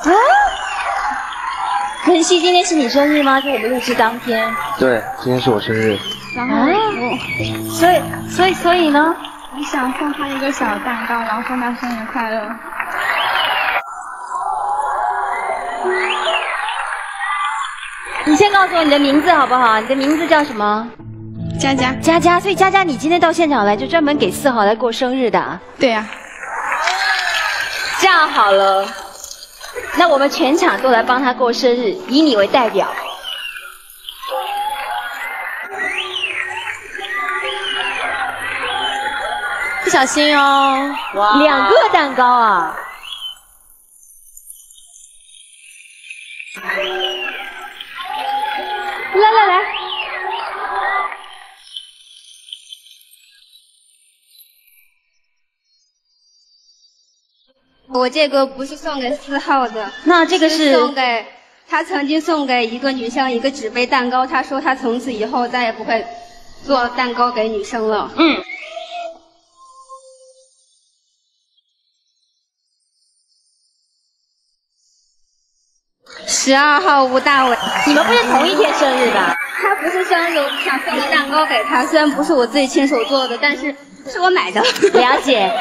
晨曦，今天是你生日吗？就我们录制当天。 对，今天是我生日。 然后所以呢？ 我想送他一个小蛋糕，然后送他生日快乐。 你先告诉我你的名字好不好？你的名字叫什么？ 佳佳。 佳佳，所以佳佳你今天到现场来就专门给4号来过生日的啊？ 对呀。 这样好了，那我们全场都来帮他过生日，以你为代表。 小心哦！ 哇，2个蛋糕啊！来。 我这个不是送给4号的， 那这个是送给他曾经送给一个女生一个纸杯蛋糕，他说他从此以后再也不会做蛋糕给女生了。12号吴大伟， 你们不是同一天生日的？ 他不是生日，我想送个蛋糕给他，虽然不是我自己亲手做的，但是是我买的。 了解。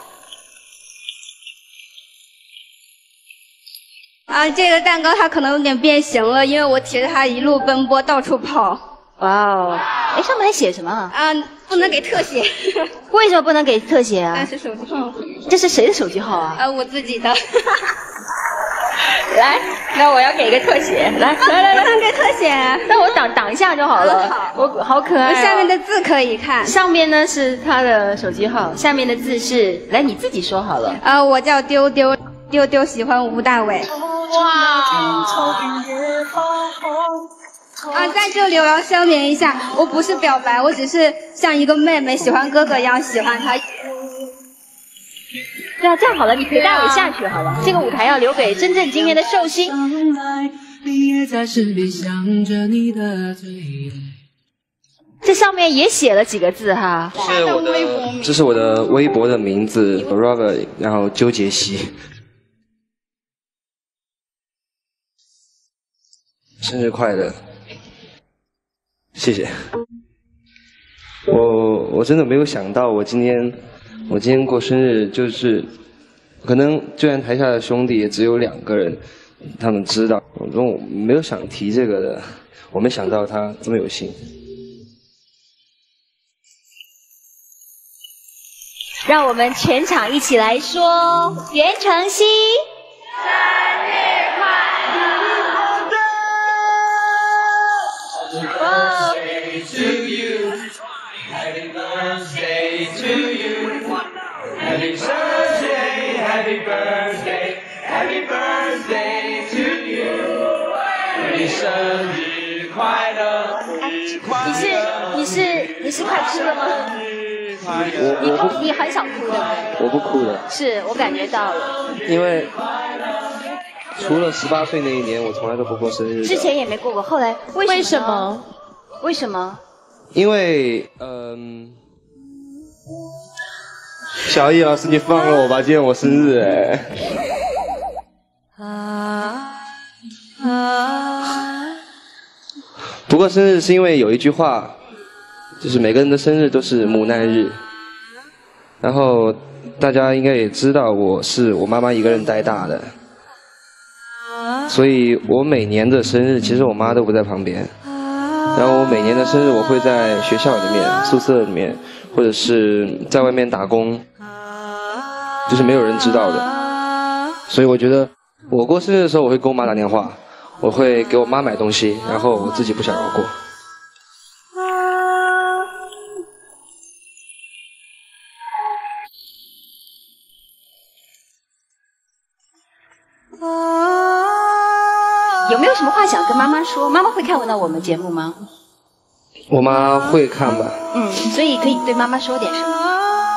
这个蛋糕它可能有点变形了，因为我提着它一路奔波到处跑。 哇哦！上面还写什么？ 不能给特写。 为什么不能给特写啊？ 但是手机号。 这是谁的手机号啊？ 我自己的。 来，那我要给个特写。来， 不能给特写。 那我挡一下就好了。我好可爱。 下面的字可以看。 上面呢是他的手机号，下面的字是，来你自己说好了。 我叫丢丢，丢丢喜欢吴大伟。 哇！ 在这里我要声明一下，我不是表白，我只是像一个妹妹喜欢哥哥一样喜欢他。 对啊，这样好了，你陪大伟下去好了。这个舞台要留给真正今天的寿星。这上面也写了几个字哈。 这是我的微博的名字 ，Robert， 然后周杰希。生日快乐，谢谢。我真的没有想到，我今天过生日，就是可能就连台下的兄弟也只有2个人，他们知道。我没有想提这个的，我没想到他这么有心。 让我们全场一起来说袁承曦生日快乐。Birthday to you, happy birthday to you, happy birthday, happy birthday, happy birthday to you， 你生日快乐！你是快哭了吗？你很少哭的。 我不哭的。 是我感觉到了。 因为除了18岁那一年，我从来都不过生日。 之前也没过过，后来为什么？为什么？ 因为小易老师，你放了我吧，今天我生日哎。不过生日是因为有一句话，就是每个人的生日都是母难日。然后大家应该也知道，我是我妈妈一个人带大的，所以我每年的生日其实我妈都不在旁边。然后我每年的生日我会在学校里面、宿舍里面，或者是在外面打工，就是没有人知道的。所以我觉得我过生日的时候，我会给我妈打电话，我会给我妈买东西，然后我自己不想要过。 有没有什么话想跟妈妈说？妈妈会看到我们节目吗？ 我妈会看吧。 所以可以对妈妈说点什么？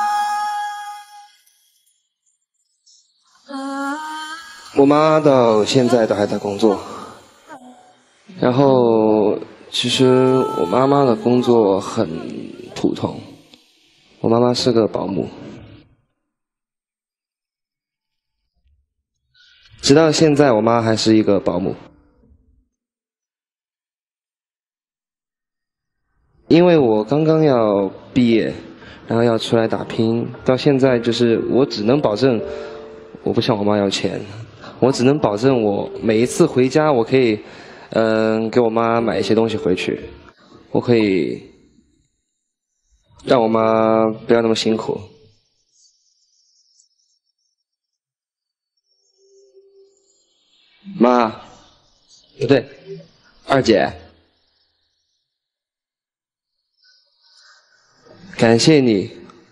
我妈到现在都还在工作，然后其实我妈妈的工作很普通，我妈妈是个保姆。直到现在，我妈还是一个保姆。因为我刚刚要毕业，然后要出来打拼，到现在就是我只能保证，我不向我妈要钱，我只能保证我每一次回家，我可以，给我妈买一些东西回去，我可以让我妈不要那么辛苦。妈，不对，二姐，感谢你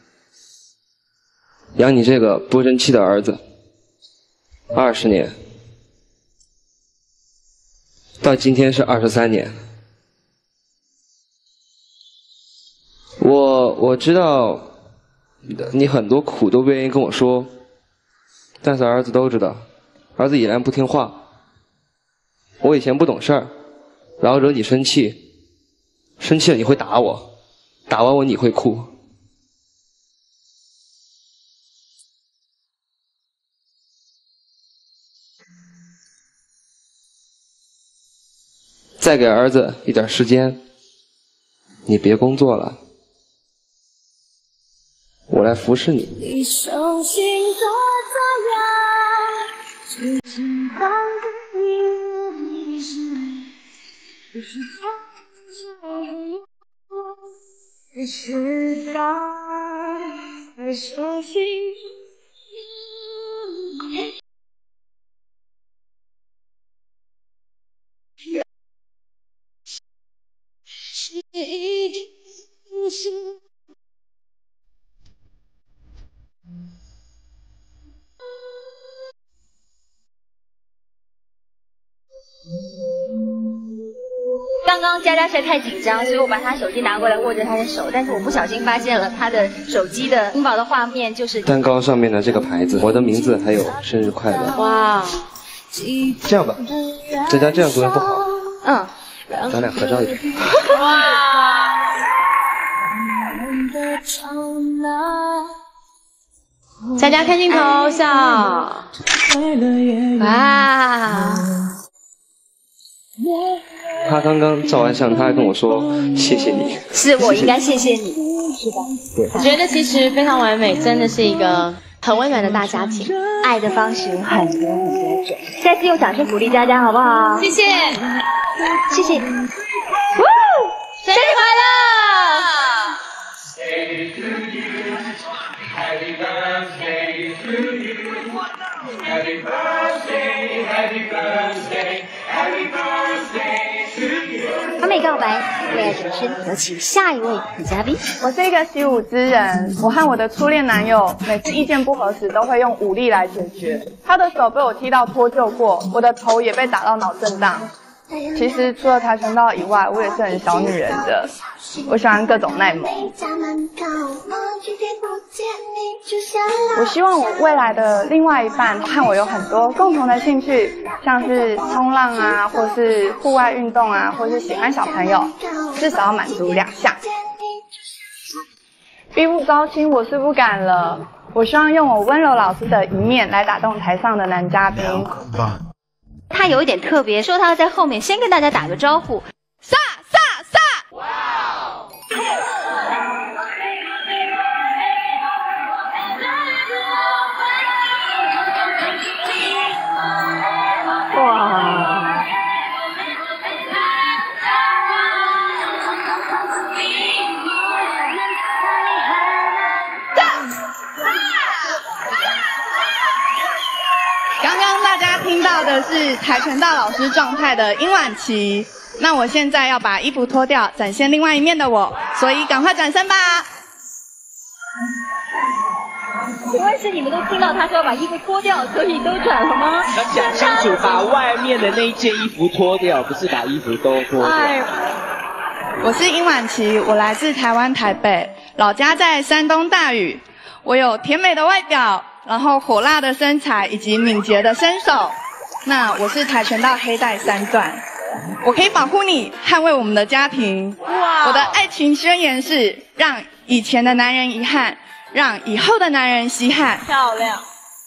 养你这个不争气的儿子20年，到今天是23年。我知道你很多苦都不愿意跟我说，但是儿子都知道，儿子依然不听话。我以前不懂事儿，然后惹你生气，生气了你会打我，打完我你会哭。再给儿子一点时间，你别工作了，我来服侍你。一双心多造谣，只知道你是就是只知道还相信。 刚刚佳佳实在太紧张，所以我把她手机拿过来握着她的手，但是我不小心发现了她的手机的屏保的画面就是蛋糕上面的这个牌子，我的名字还有生日快乐。哇！这样吧，佳佳这样读也不好。咱俩合照一张。哇！ 佳佳看镜头笑。哇！ 他刚刚照完相，他还跟我说谢谢你。 是我应该谢谢你，是吧？ 对。 我觉得其实非常完美，真的是一个很温暖的大家庭， 爱的方式很多很多种。再次用掌声鼓励佳佳，好不好？ 谢谢， 谢谢。 生日快乐！ Happy birthday to you. Happy birthday, happy birthday, happy birthday to you. 完美告白，为爱转身，有请下一位女嘉宾。 我是一个习武之人，我和我的初恋男友每次意见不合时都会用武力来解决。他的手被我踢到脱臼过，我的头也被打到脑震荡。 其实除了跆拳道以外，我也是很小女人的，我喜欢各种耐猛。我希望我未来的另外一半和我有很多共同的兴趣，像是冲浪啊，或是户外运动啊，或是喜欢小朋友，至少要满足2项。逼不招亲我是不敢了，我希望用我温柔老师的一面来打动台上的男嘉宾。 他有一点特别，说他在后面先跟大家打个招呼，撒撒撒！哇！ 刚刚大家听到的是跆拳道老师状态的殷婉琪，那我现在要把衣服脱掉，展现另外一面的我，所以赶快转身吧。 请问是你们都听到他说要把衣服脱掉，所以都转了吗？ 要讲清楚，把外面的那一件衣服脱掉，不是把衣服都脱掉。 我是殷婉琪，我来自台湾台北，老家在山东大屿。我有甜美的外表，然后火辣的身材以及敏捷的身手。那我是跆拳道黑带3段，我可以保护你，捍卫我们的家庭。哇！我的爱情宣言是：让以前的男人遗憾，让以后的男人稀罕。 漂亮。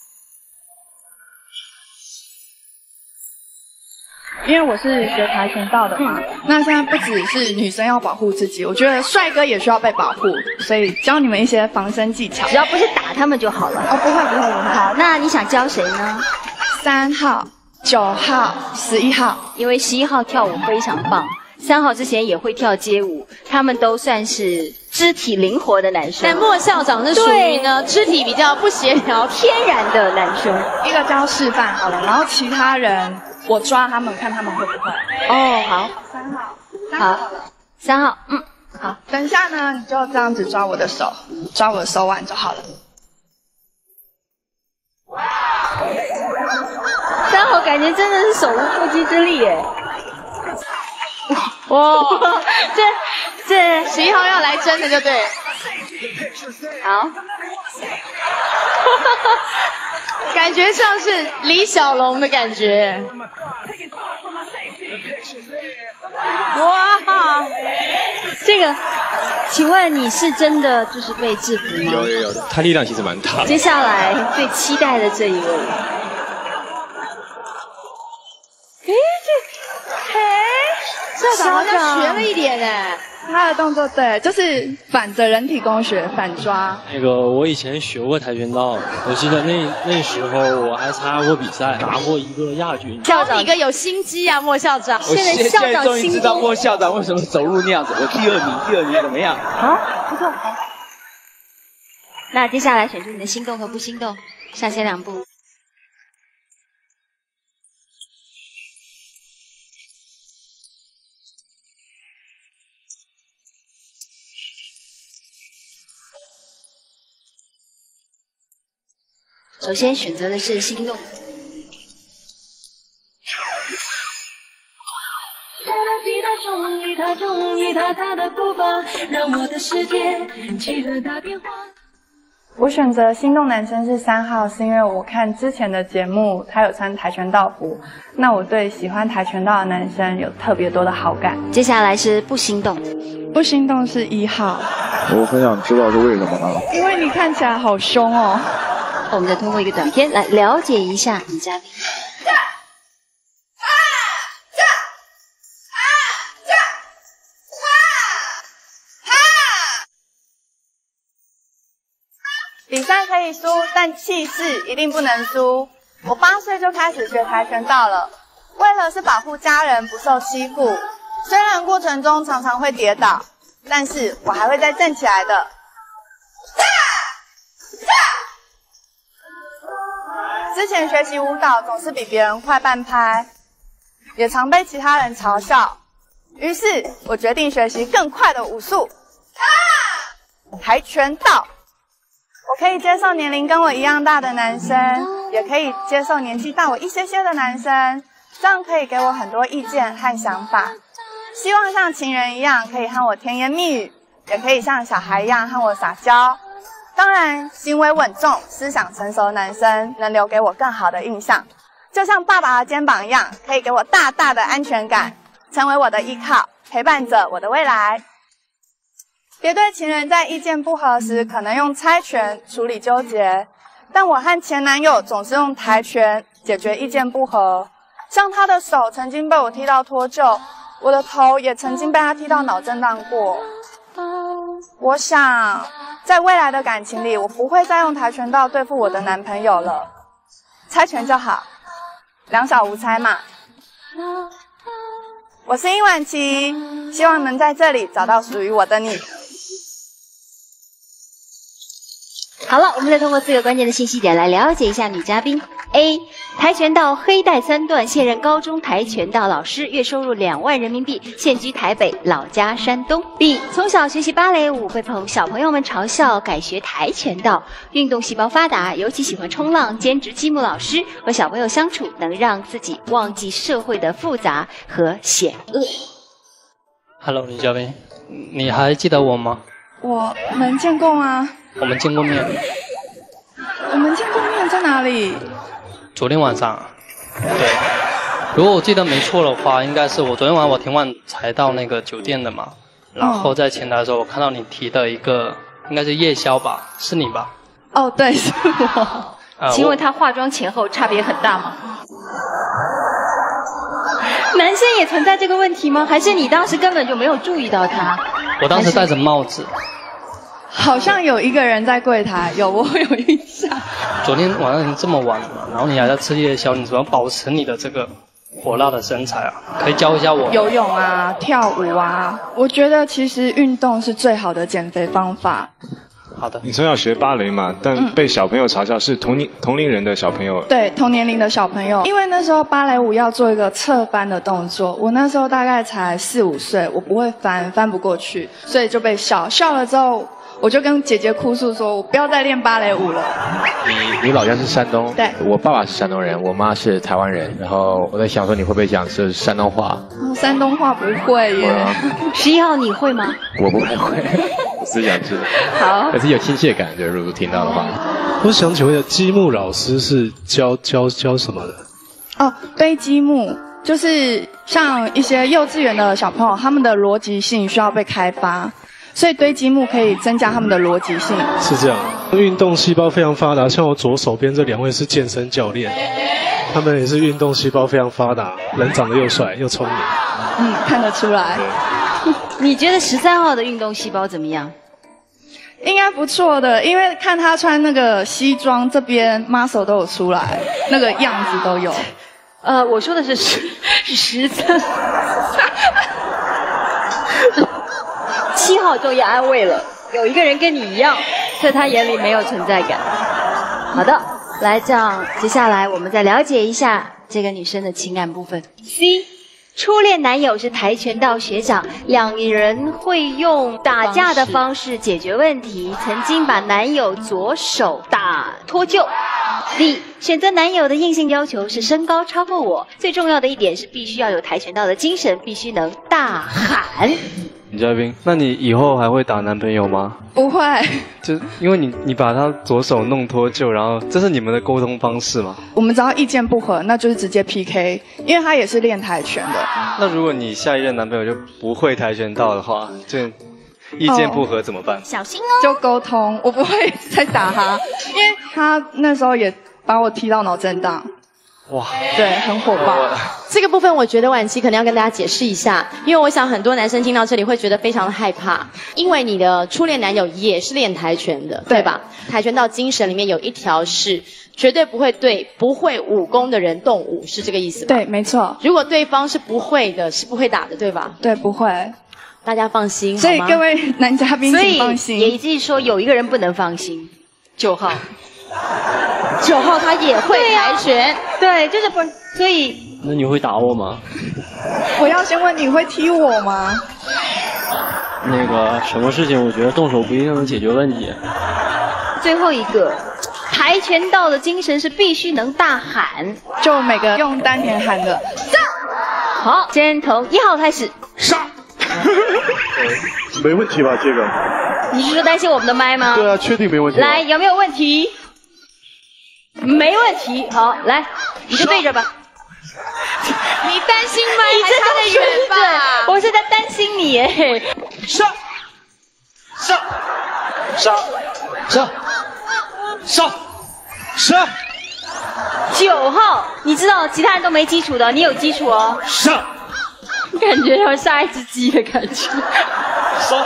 因为我是学跆拳道的嘛，那现在不只是女生要保护自己，我觉得帅哥也需要被保护，所以教你们一些防身技巧。 只要不是打他们就好了。 哦，不会不会不会。 好，那你想教谁呢 ？3号、9号、11号。 因为11号跳舞非常棒，3号之前也会跳街舞，他们都算是肢体灵活的男生。 但莫校长是属于呢肢体比较不协调、 天然的男生。 一个教示范好了，然后其他人我抓他们，看他们会不会。 哦，好。 3号。 好，3号， 好。等一下呢，你就这样子抓我的手，抓我的手腕就好了。 3号感觉真的是手无缚鸡之力耶。哇，这 11号要来真的就对。 好。 感觉像是李小龙的感觉。哇， 这个，请问你是真的就是被制服吗？ 有，他力量其实蛮大的。 接下来最期待的这一位。 校长好像学了一点哎。 他的动作对，就是反着人体工学反抓。 那个我以前学过跆拳道，我记得那时候我还参加过比赛，拿过一个亚军。 校长一个有心机啊，莫校长。 我现在终于知道莫校长为什么走路那样子。我第二名怎么样？ 好，不错。那接下来选出你的心动和不心动，上前2步。首先选择的是心动。 我选择心动男生是3号，是因为我看之前的节目，他有穿跆拳道服，那我对喜欢跆拳道的男生有特别多的好感。 接下来是不心动， 不心动是1号。 我很想知道是为什么呢？ 因为你看起来好凶哦。 我们再通过一个短片来了解一下女嘉宾。 比赛可以输，但气势一定不能输。我8岁就开始学跆拳道了，为了是保护家人不受欺负。虽然过程中常常会跌倒，但是我还会再站起来的。之前学习舞蹈总是比别人快半拍，也常被其他人嘲笑。于是我决定学习更快的武术——跆拳道。我可以接受年龄跟我一样大的男生，也可以接受年纪大我一些些的男生。 这样可以给我很多意见和想法。希望像情人一样可以和我甜言蜜语，也可以像小孩一样和我撒娇。当然，行为稳重、思想成熟的男生能留给我更好的印象，就像爸爸的肩膀一样，可以给我大大的安全感，成为我的依靠，陪伴着我的未来。别对情人在意见不合时可能用猜拳处理纠结，但我和前男友总是用抬拳解决意见不合。像他的手曾经被我踢到脱臼，我的头也曾经被他踢到脑震荡过。我想在未来的感情里，我不会再用跆拳道对付我的男朋友了，猜拳就好，两小无猜嘛。我是殷婉琪，希望能在这里找到属于我的你。 好了，我们再通过4个关键的信息点来了解一下女嘉宾。A. 跆拳道黑带3段，现任高中跆拳道老师，月收入2万人民币，现居台北，老家山东。B. 从小学习芭蕾舞，被小朋友们嘲笑，改学跆拳道，运动细胞发达，尤其喜欢冲浪，兼职积木老师，和小朋友相处能让自己忘记社会的复杂和险恶。 Hello， 女嘉宾，你还记得我吗？ 我们见过吗？ 我们见过面。 我们见过面在哪里？ 昨天晚上。对，如果我记得没错的话，应该是我昨天晚上我挺晚才到那个酒店的嘛。然后在前台的时候，我看到你提的一个，应该是夜宵吧？是你吧？ 哦，对，是我。 请问他化妆前后差别很大吗？男生也存在这个问题吗？还是你当时根本就没有注意到他？ 我当时戴着帽子。 好像有一个人在柜台，我有印象。 昨天晚上已经这么晚了，然后你还在吃夜宵，你怎么保持你的这个火辣的身材啊？可以教一下我？ 游泳啊，跳舞啊，我觉得其实运动是最好的减肥方法。 好的。 你从小学芭蕾嘛，但被小朋友嘲笑是同龄人的小朋友。 对，同年龄的小朋友，因为那时候芭蕾舞要做一个侧翻的动作，我那时候大概才4、5岁，我不会翻不过去，所以就被笑了之后。我就跟姐姐哭诉说，我不要再练芭蕾舞了。 你老家是山东， 对， 我爸爸是山东人，我妈是台湾人，然后我在想说你会不会讲是山东话？ 山东话不会耶。 11号你会吗？ 我不太会，我是想知道。 好， 可是有亲切感，就如果听到的话。 我想请问一下，积木老师是教什么的？ 哦，堆积木就是像一些幼稚园的小朋友，他们的逻辑性需要被开发。所以堆积木可以增加他们的逻辑性。 是这样，运动细胞非常发达。像我左手边这2位是健身教练，他们也是运动细胞非常发达，人长得又帅又聪明。 看得出来。 你觉得13号的运动细胞怎么样？ 应该不错的，因为看他穿那个西装，这边 muscle 都有出来，那个样子都有。 我说的是13。7号终于安慰了，有一个人跟你一样，在他眼里没有存在感。好的，来，这样接下来我们再了解一下这个女生的情感部分。C， 初恋男友是跆拳道学长，2人会用打架的方式解决问题，曾经把男友左手打脱臼。D， 选择男友的硬性要求是身高超过我，最重要的一点是必须要有跆拳道的精神，必须能大喊。 女嘉宾，那你以后还会打男朋友吗？ 不会， 就因为你把他左手弄脱臼，然后这是你们的沟通方式吗？ 我们只要意见不合，那就是直接 PK， 因为他也是练跆拳的。 那如果你下一任男朋友就不会跆拳道的话，就意见不合怎么办？ 小心哦， 就沟通，我不会再打他，因为他那时候也把我踢到脑震荡。 哇， 对，很火爆。 这个部分我觉得婉琪可能要跟大家解释一下，因为我想很多男生听到这里会觉得非常的害怕，因为你的初恋男友也是练跆拳的，对吧？跆拳道精神里面有一条是绝对不会对不会武功的人动武，是这个意思吗？ 对，没错。 如果对方是不会的，是不会打的，对吧？ 对，不会。 大家放心， 所以各位男嘉宾请放心。 所以也就是说有一个人不能放心，9号。 9号他也会跆拳， 对，就是不，所以。 那你会打我吗？ 我要先问你会踢我吗？ 那个什么事情，我觉得动手不一定能解决问题。 最后一个，跆跆拳道的精神是必须能大喊， 就每个用丹田喊的。 上。好，先从1号开始。 上。没问题吧？这个。 你是说担心我们的麦吗？ 对啊，确定没问题。 来，有没有问题？没问题。好，来，你就对着吧。 你担心麦还差得远吧？ 我是在担心你耶。 上。 9号，你知道其他人都没基础的，你有基础哦。 上。 感觉要杀一只鸡的感觉。 上。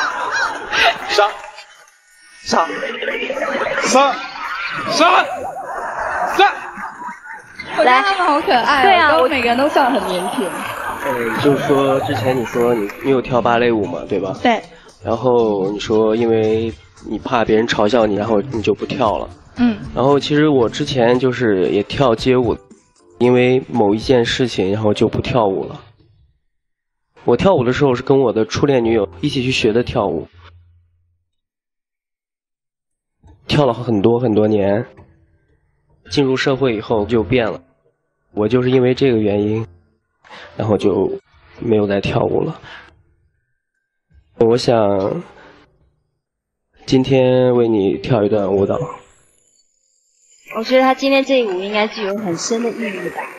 我觉得他们好可爱， 对啊， 每个人都笑得很腼腆。 就是说之前你说你有跳芭蕾舞嘛，对吧？ 对。 然后你说因为你怕别人嘲笑你，然后你就不跳了。然后其实我之前就是也跳街舞，因为某一件事情，然后就不跳舞了。我跳舞的时候是跟我的初恋女友一起去学的跳舞，跳了很多年。进入社会以后就变了，我就是因为这个原因，然后就没有再跳舞了。我想今天为你跳一段舞蹈。 我觉得他今天这一舞应该具有很深的意义吧。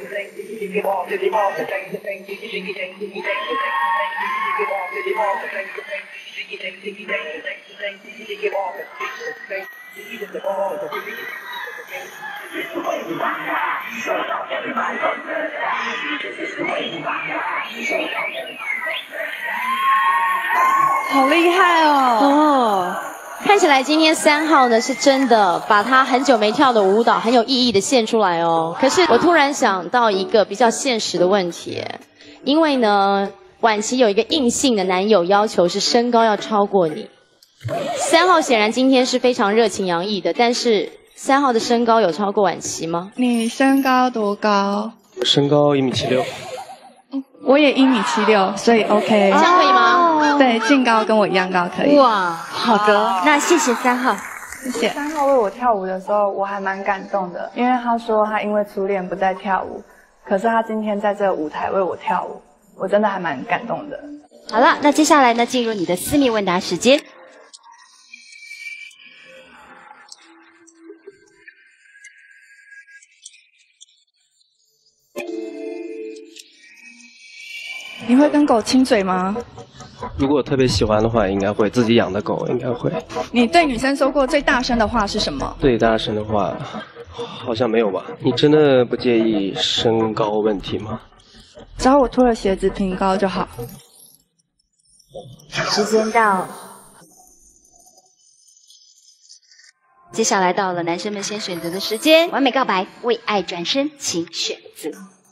好厉害哦！ 看起来今天3号呢是真的把他很久没跳的舞蹈很有意义的献出来哦。可是我突然想到一个比较现实的问题，因为呢婉琪有一个硬性的男友要求是身高要超过你。3号显然今天是非常热情洋溢的，但是3号的身高有超过婉琪吗？ 你身高多高？ 身高1.76米。 我也1.76米，所以 OK。 这样可以吗？ 对，净高跟我一样高可以。 哇，好的，那谢谢3号。 谢谢。 3号为我跳舞的时候，我还蛮感动的，因为他说他因为初恋不再跳舞，可是他今天在这个舞台为我跳舞，我真的还蛮感动的。 好了，那接下来呢，进入你的私密问答时间。 你会跟狗亲嘴吗？ 如果我特别喜欢的话，应该会。自己养的狗应该会。 你对女生说过最大声的话是什么？ 最大声的话，好像没有吧？你真的不介意身高问题吗？ 只要我脱了鞋子平高就好。 时间到，接下来到了男生们先选择的时间。完美告白，为爱转身，请选择。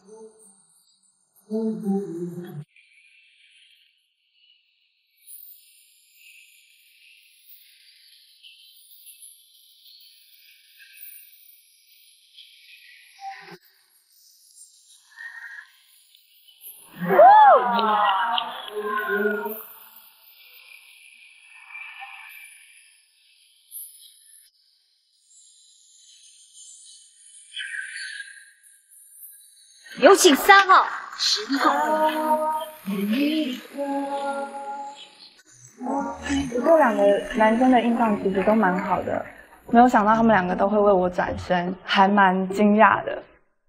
有请3号、10号。 我对两个男生的印象其实都蛮好的，没有想到他们两个都会为我转身，还蛮惊讶的。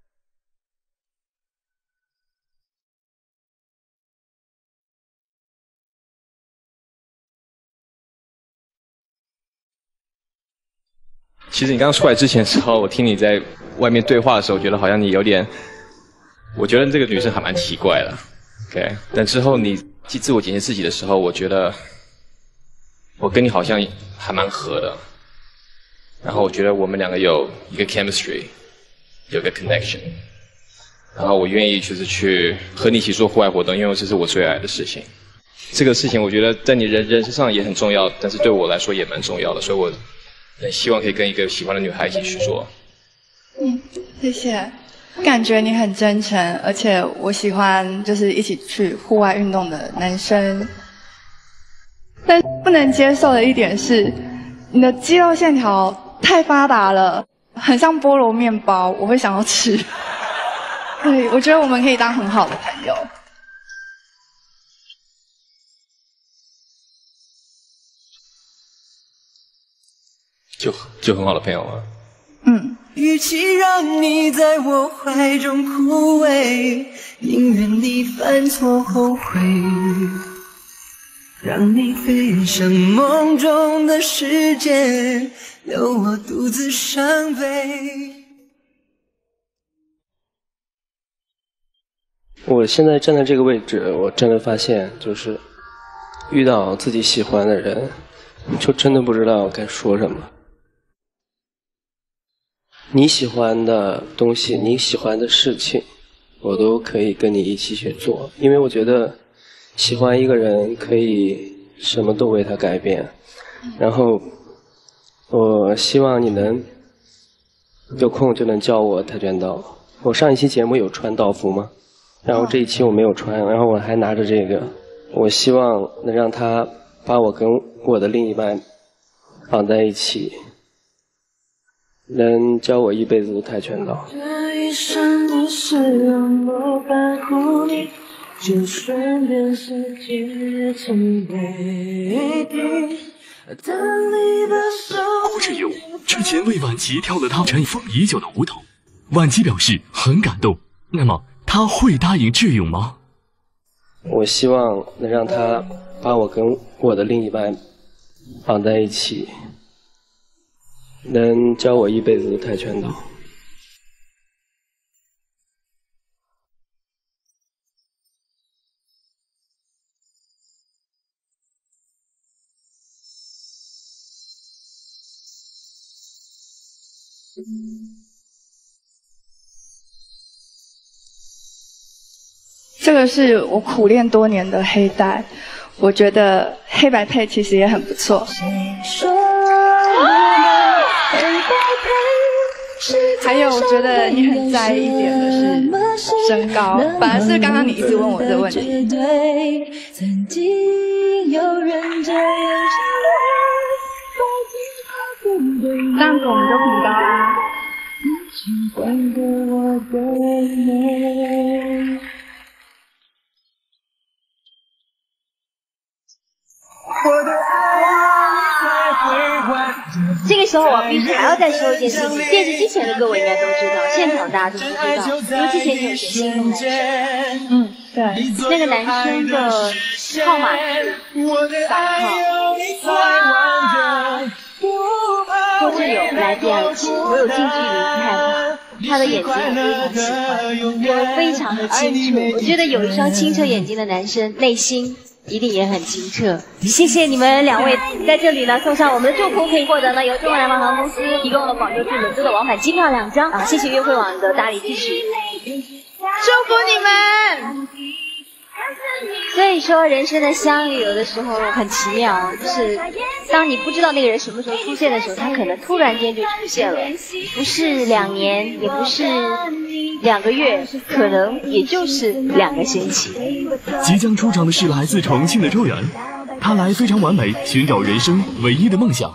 其实你刚刚出来之前的时候，我听你在外面对话的时候，觉得好像你有点，我觉得这个女生还蛮奇怪的 ，OK。但之后你自我检验自己的时候，我觉得我跟你好像还蛮合的。然后我觉得我们两个有一个 chemistry， 有一个 connection。然后我愿意就是去和你一起做户外活动，因为这是我最爱的事情。这个事情我觉得在你人生上也很重要，但是对我来说也蛮重要的，所以我很希望可以跟一个喜欢的女孩一起去做。 谢谢。感觉你很真诚，而且我喜欢就是一起去户外运动的男生。但不能接受的一点是，你的肌肉线条太发达了，很像菠萝面包，我会想要吃。对，我觉得我们可以当很好的朋友。 就很好的朋友吗？ 与其让你在我怀中枯萎，宁愿你犯错后悔，让你飞上梦中的世界，留我独自伤悲。 我现在站在这个位置，我真的发现，就是遇到自己喜欢的人，就真的不知道该说什么。你喜欢的东西，你喜欢的事情，我都可以跟你一起去做，因为我觉得喜欢一个人可以什么都为他改变。然后我希望你能有空就能教我跆拳道。我上一期节目有穿道服吗？然后这一期我没有穿，然后我还拿着这个，我希望能让他把我跟我的另一半绑在一起，能教我一辈子的跆拳道。 这一生的事让我保护你，就算全世界成为敌。 胡志勇之前为婉琪跳了他尘封已久的舞蹈，婉琪表示很感动。那么他会答应志勇吗？ 我希望能让他把我跟我的另一半绑在一起，能教我一辈子的跆拳道。 这个是我苦练多年的黑带，我觉得黑白配其实也很不错。还有我觉得你很在意一点的是身高，反而是刚刚你一直问我这个问题。 曾经有人这样这样子我们就挺高啦。 这个时候我必须还要再说一件事情，电视机前的各位应该都知道，现场大家都不知道，因为之前你有些心动男生， 对， 那个男生的号码是3号，或者有来第2期，我有近距离看他的眼睛，我非常喜欢，就非常的清澈。我觉得有一双清澈眼睛的男生，内心一定也很清澈。谢谢你们2位在这里呢，送上我们的祝福，可以获得呢由中国南方航空公司提供了广州至伦敦的往返机票2张啊！谢谢约会网的大力支持， 祝福你们。 所以说，人生的相遇有的时候很奇妙，就是当你不知道那个人什么时候出现的时候，他可能突然间就出现了，不是2年，也不是2个月，可能也就是2个星期。 即将出场的是来自重庆的周然，他来非常完美，寻找人生唯一的梦想。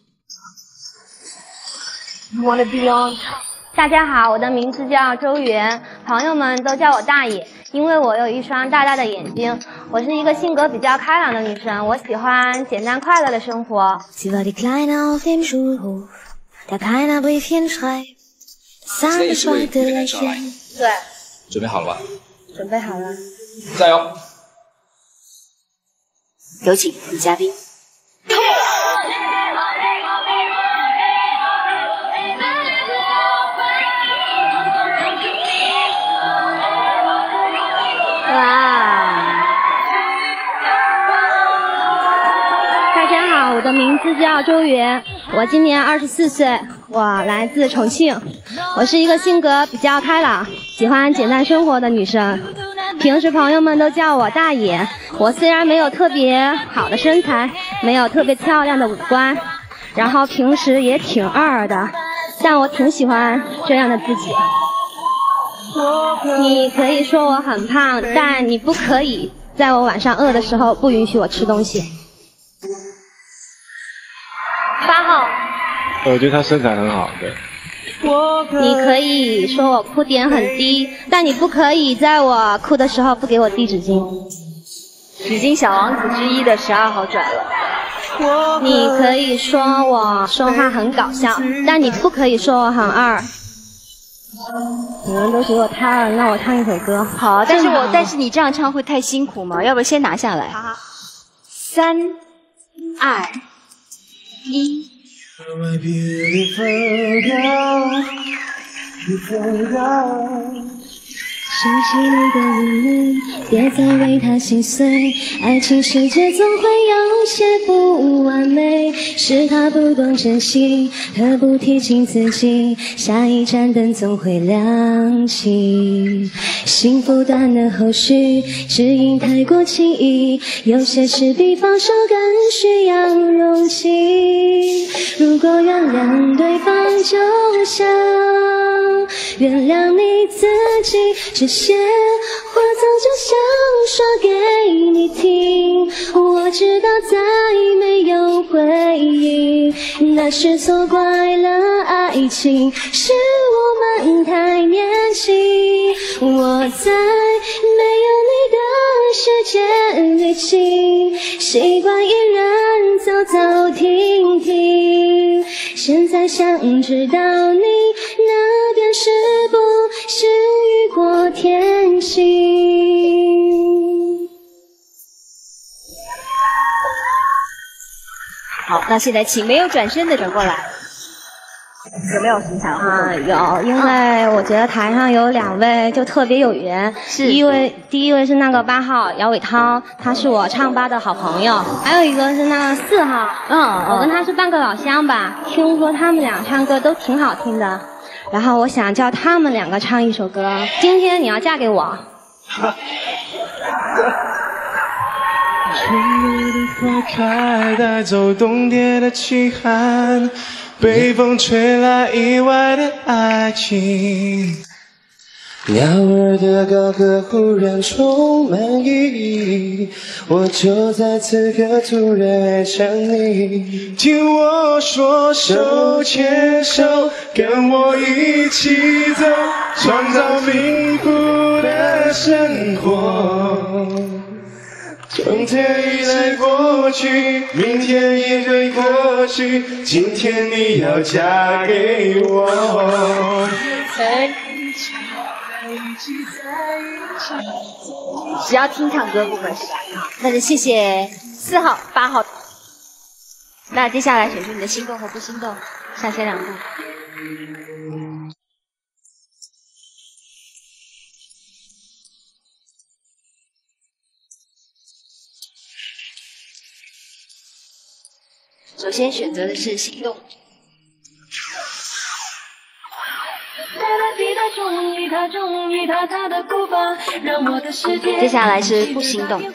大家好，我的名字叫周媛，朋友们都叫我大爷，因为我有一双大大的眼睛。我是一个性格比较开朗的女生，我喜欢简单快乐的生活。 Sie war die Kleine auf dem Schulhof, der keiner Briefchen schreibt. Sandgeschwenkte Lächeln. 对， 准备好了吧？ 准备好了。 加油！ 有请女嘉宾。 大家好，我的名字叫周媛，我今年24岁，我来自重庆。我是一个性格比较开朗，喜欢简单生活的女生。平时朋友们都叫我大爷。我虽然没有特别好的身材，没有特别漂亮的五官，然后平时也挺二的，但我挺喜欢这样的自己。你可以说我很胖，但你不可以在我晚上饿的时候不允许我吃东西。 8号， 我觉得她身材很好的。 你可以说我哭点很低，但你不可以在我哭的时候不给我递纸巾。 已经小王子之一的12号转了。 你可以说我说话很搞笑，但你不可以说我很二。你们都觉得我太二了，那我唱一首歌。 好，但是你这样唱会太辛苦吗？要不先拿下来。好，3、2、1。 想起你的眼泪，别再为他心碎。爱情世界总会有些不完美，是他不懂珍惜，和不提醒自己，下一盏灯总会亮起。幸福短的后续，只因太过轻易，有些事比放手更需要勇气。如果原谅对方，就像原谅你自己，这些话早就想说给你听。我知道再没有回应，那是错怪了爱情，是我们太年轻。我在没有你的世界旅行，习惯一人走走停停。现在想知道你那边是不是雨过天晴。 好，那现在请没有转身的转过来。有没有什么想法？ 有，因为我觉得台上有2位就特别有缘。 是。 第一位是那个8号姚伟涛，他是我唱吧的好朋友。还有一个是那个4号，我跟他是半个老乡吧。听说他们俩唱歌都挺好听的，然后我想叫他们2个唱一首歌。今天你要嫁给我。 春日的花开，带走冬天的凄寒，北风吹来意外的爱情。鸟儿的高歌忽然充满意义，我就在此刻突然爱上你。听我说，手牵手，跟我一起走，创造幸福的生活。昨天已在过去，明天也会过去，今天你要嫁给我。 只要听唱歌部分是吧？好，那就谢谢4号、8号。那接下来选出你的心动和不心动，上前2步。首先选择的是心动。接下来是不心动。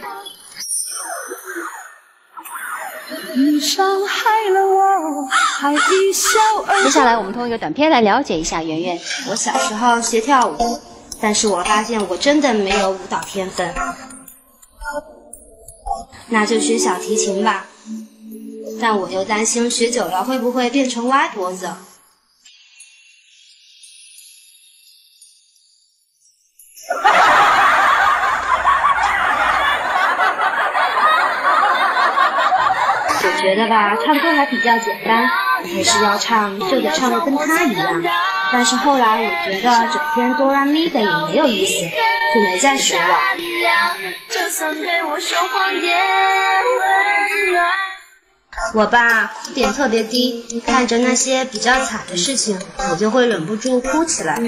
接下来我们通过一个短片来了解一下圆圆。 我小时候学跳舞，但是我发现我真的没有舞蹈天分，那就学小提琴吧。但我又担心学久了会不会变成歪脖子。我觉得吧，唱歌还比较简单，还是要唱就得唱得跟他一样。但是后来我觉得整天哆来咪的也没有意思，就没再学了。我吧，哭点特别低，看着那些比较惨的事情，我就会忍不住哭起来。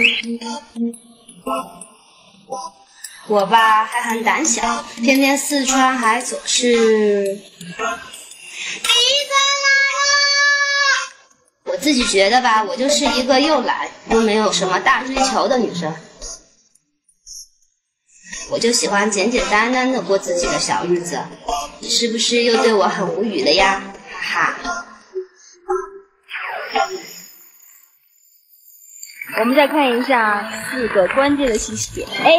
我吧，还很胆小，偏偏四川还总是。我自己觉得吧，我就是一个又懒又没有什么大追求的女生，我就喜欢简简单单的过自己的小日子。你是不是又对我很无语了呀？哈哈。 我们再看一下4个关键的信息点。A，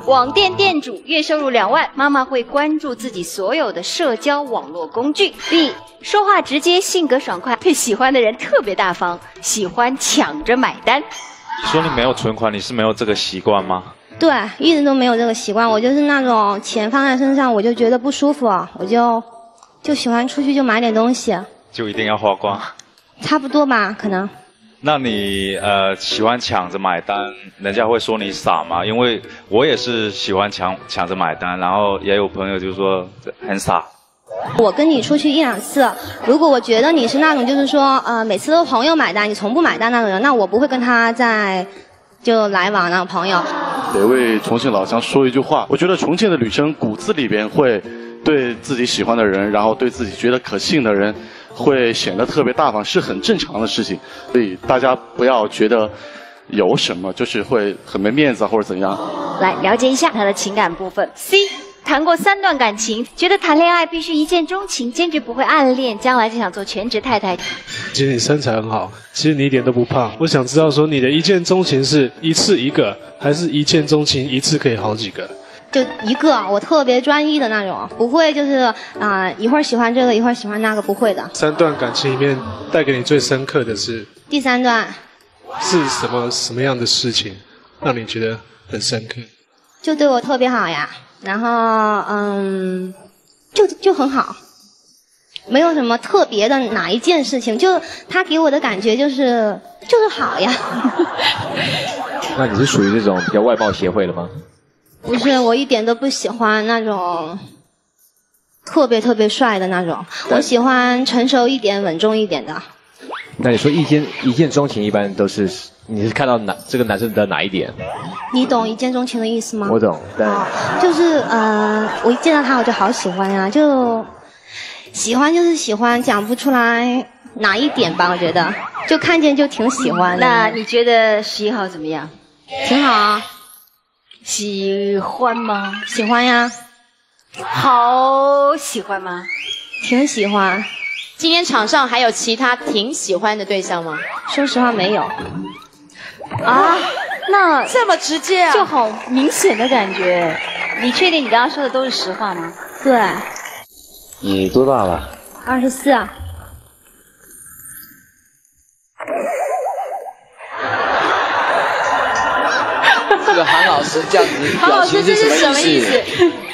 网店店主，月收入2万，妈妈会关注自己所有的社交网络工具。B. 说话直接，性格爽快，对喜欢的人特别大方，喜欢抢着买单。 你说你没有存款，你是没有这个习惯吗？ 对，一直都没有这个习惯。我就是那种钱放在身上，我就觉得不舒服，我就喜欢出去就买点东西， 就一定要花光？ 差不多吧，可能。 那你喜欢抢着买单，人家会说你傻吗？因为我也是喜欢抢着买单，然后也有朋友就说很傻。 我跟你出去1、2次，如果我觉得你是那种就是说每次都朋友买单，你从不买单那种人，那我不会跟他就来往那种朋友。 得为重庆老乡说一句话，我觉得重庆的女生骨子里边会对自己喜欢的人，然后对自己觉得可信的人，会显得特别大方，是很正常的事情。所以大家不要觉得有什么就是会很没面子或者怎样。 来了解一下他的情感部分。C. 谈过3段感情，觉得谈恋爱必须一见钟情，坚决不会暗恋，将来就想做全职太太。 其实你身材很好，其实你一点都不胖。我想知道说你的一见钟情是一次一个，还是一见钟情一次可以好几个？ 就一个，我特别专一的那种，不会就是一会儿喜欢这个，一会儿喜欢那个，不会的。 3段感情里面带给你最深刻的是？ 第3段。 是什么样的事情让你觉得很深刻？ 就对我特别好呀，然后就很好，没有什么特别的哪一件事情，就他给我的感觉就是好呀。 那你是属于这种比较外貌协会的吗？ 不是，我一点都不喜欢那种特别帅的那种，我喜欢成熟一点、稳重一点的。 那你说一见钟情，一般都是你是看到这个男生的哪一点？ 你懂一见钟情的意思吗？ 我懂，但就是我一见到他我就好喜欢呀，就喜欢就是喜欢，讲不出来哪一点吧，我觉得就看见就挺喜欢的。 那你觉得11号怎么样？ 挺好啊。 喜欢吗？ 喜欢呀。 好喜欢吗？ 挺喜欢。 今天场上还有其他挺喜欢的对象吗？ 说实话没有。 啊，那这么直接啊？ 就好明显的感觉。你确定你刚刚说的都是实话吗？ 对。 你多大了 ？24啊。 这个韩老师这样子表情是什么意思？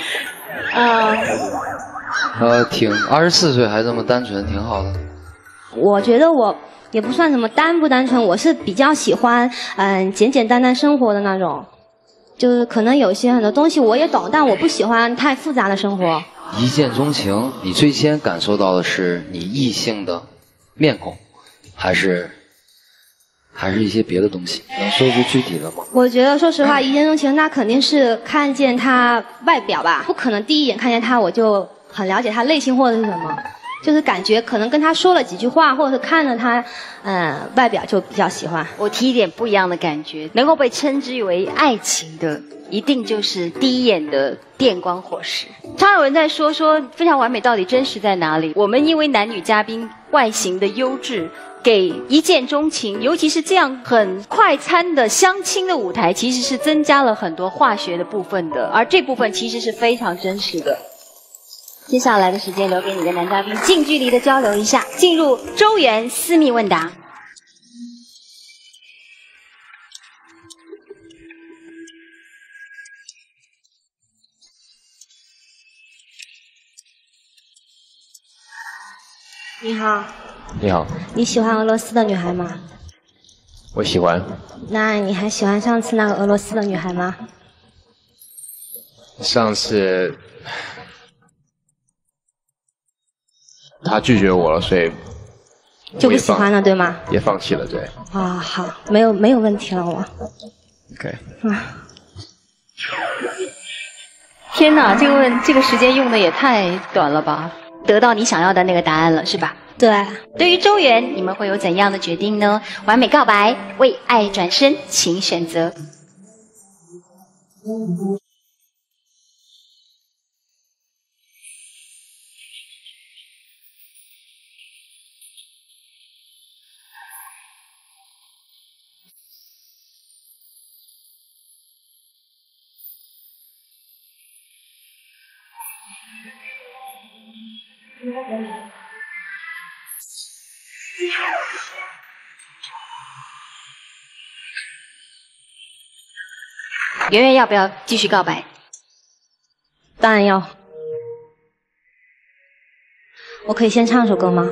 挺24岁还这么单纯，挺好的。 我觉得我也不算什么单不单纯，我是比较喜欢简简单单生活的那种，就是可能有些很多东西我也懂，但我不喜欢太复杂的生活。 一见钟情，你最先感受到的是你异性的面孔，还是一些别的东西？能说出具体的吗？ 我觉得说实话，一见钟情那肯定是看见他外表吧，不可能第一眼看见他我就很了解他内心或者是什么，就是感觉可能跟他说了几句话，或者是看了他外表就比较喜欢。 我提一点不一样的感觉，能够被称之为爱情的，一定就是第一眼的电光火石。常有人在说非常完美到底真实在哪里？我们因为男女嘉宾外形的优质，给一见钟情，尤其是这样很快餐的相亲的舞台，其实是增加了很多化学的部分的，而这部分其实是非常真实的。接下来的时间留给你的男嘉宾近距离的交流一下，进入周元私密问答。 你好。 你好。 你喜欢俄罗斯的女孩吗？ 我喜欢。 那你还喜欢上次那个俄罗斯的女孩吗？ 上次他拒绝我了，所以就不喜欢了，对吗？ 也放弃了，对。 啊，好，没有问题了，我。 OK。 天哪，这个时间用的也太短了吧？得到你想要的那个答案了，是吧？ 对。 对于周元，你们会有怎样的决定呢？完美告白，为爱转身，请选择。 圆圆要不要继续告白？当然要。我可以先唱首歌吗？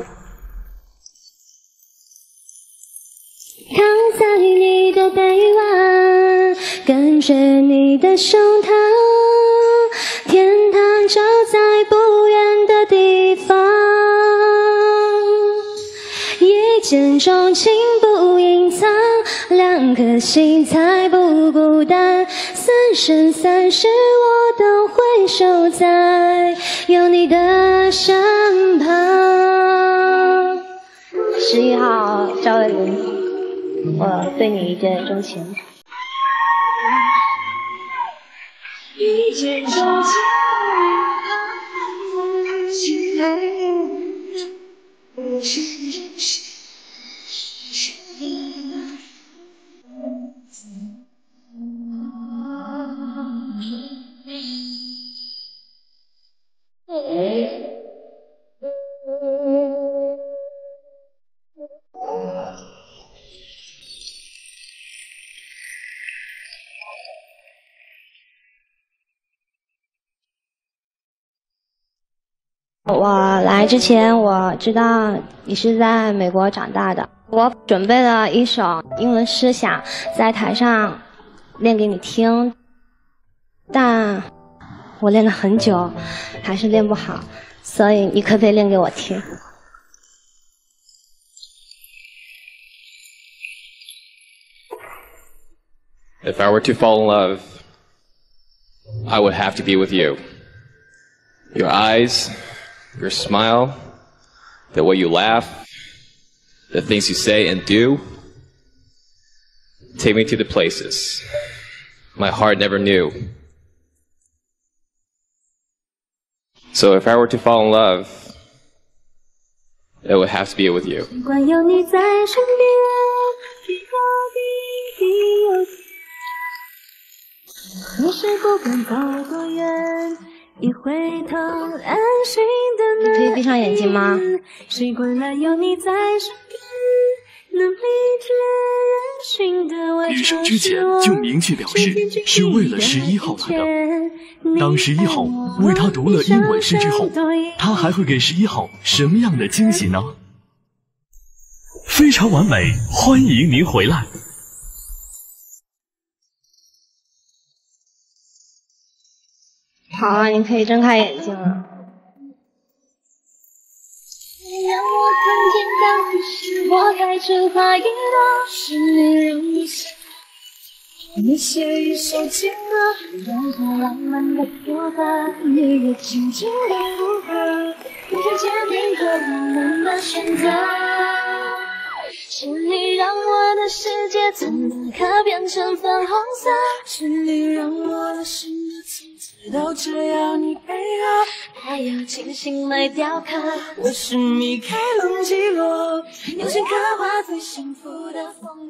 躺在你的臂弯，感觉你的胸膛，天堂就在不远的地方。一见钟情不隐藏，两颗心才不孤单。三生三世我都会守在有你的身旁。11号赵卫林，我对你一见钟情。 一见钟情。 我来之前我知道你是在美国长大的，我准备了一首英文诗想在台上练给你听，但我练了很久还是练不好，所以你可不可以练给我听 ？If I were to fall in love, I would have to be with you. Your eyes, your smile, the way you laugh, the things you say and do, take me to the places my heart never knew. So if I were to fall in love, it would have to be with you. 尽管有你在身边，天高地地有天，你是不管走多远，一回头安心的那你可以闭上眼睛吗？ 习惯了有你在身边，能理解人性的外女生之前就明确表示是为了11号来的。当11号为他读了英文诗之后，他还会给11号什么样的惊喜呢？非常完美，欢迎您回来。 好了，你可以睁开眼睛了。 让我看见当时我开出花一朵，是你让我想你写一首情歌，让它浪漫的表达你也轻轻的附和，一个坚定和我们的选择。是你让我的世界从那刻变成粉红色，是你让我的心从此都只要你配合，还要精心来雕刻。我是米开朗基罗，用心刻画最幸福的风格。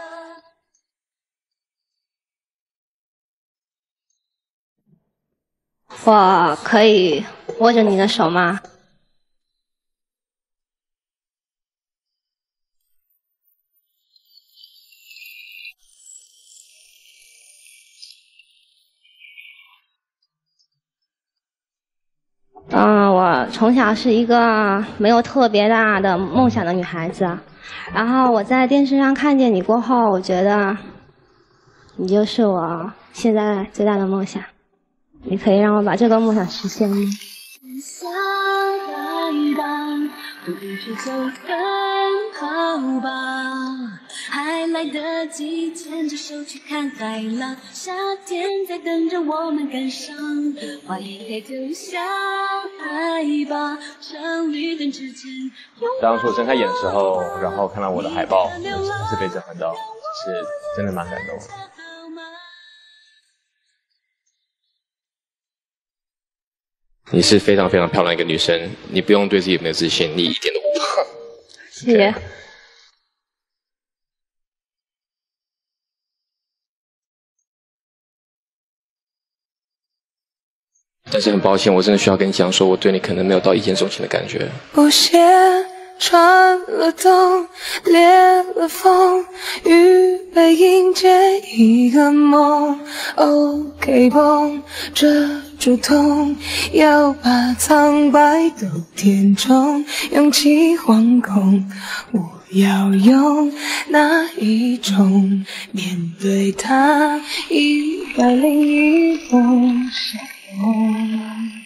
我可以握着你的手吗？我从小是一个没有特别大的梦想的女孩子，然后我在电视上看见你过后，我觉得你就是我现在最大的梦想。你可以让我把这个梦想实现吗？ 不必去走奔跑吧，还来得及牵着手去看海浪，夏天在等着我们赶上，花一开就像爱吧，像绿灯之间。 当初睁开眼的时候，然后看到我的海报，真的是被震撼到，是真的蛮感动的。你是非常非常漂亮一个女生，你不用对自己没有自信，你一点都不胖。 谢谢。 但是很抱歉，我真的需要跟你讲说，我对你可能没有到一见钟情的感觉。 不屑穿了冬，裂了缝，预备迎接一个梦。OK 绷遮住痛，要把苍白都填充，勇气惶恐。我要用哪一种面对它101种笑容？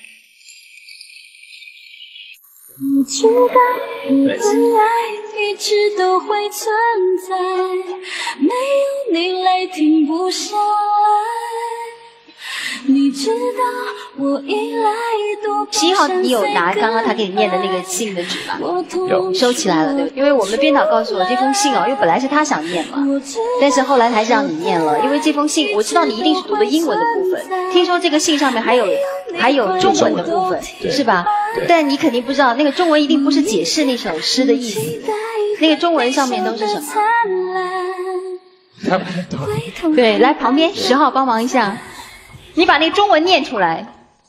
我知道你的爱一直都会存在，没有你泪停不下来。你知道我依赖多 11号，你有拿刚刚他给你念的那个信的纸吗？ 有， 收起来了，对不对？因为我们的编导告诉我，这封信哦，因为本来是他想念嘛，但是后来还是让你念了，因为这封信我知道你一定是读的英文的部分，听说这个信上面还有中文的部分，是吧？但你肯定不知道，那个中文一定不是解释那首诗的意思，那个中文上面都是什么？对，来旁边10号帮忙一下，你把那个中文念出来。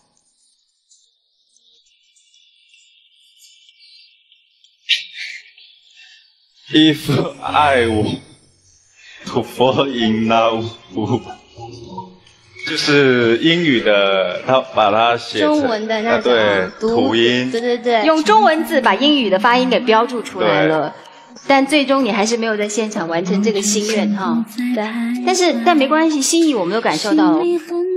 If I were to fall in love， 就是英语的，他把它写成中文的那种对读音， 对， 用中文字把英语的发音给标注出来了。但最终你还是没有在现场完成这个心愿哈。对，但没关系，心意我们都感受到了。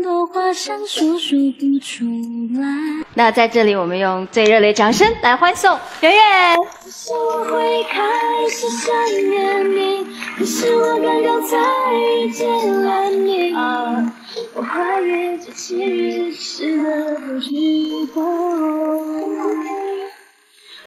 那在这里，我们用最热烈掌声来欢送圆圆。 我会开始想念你，可是我刚刚才遇见了你。我跨越这7日时的不确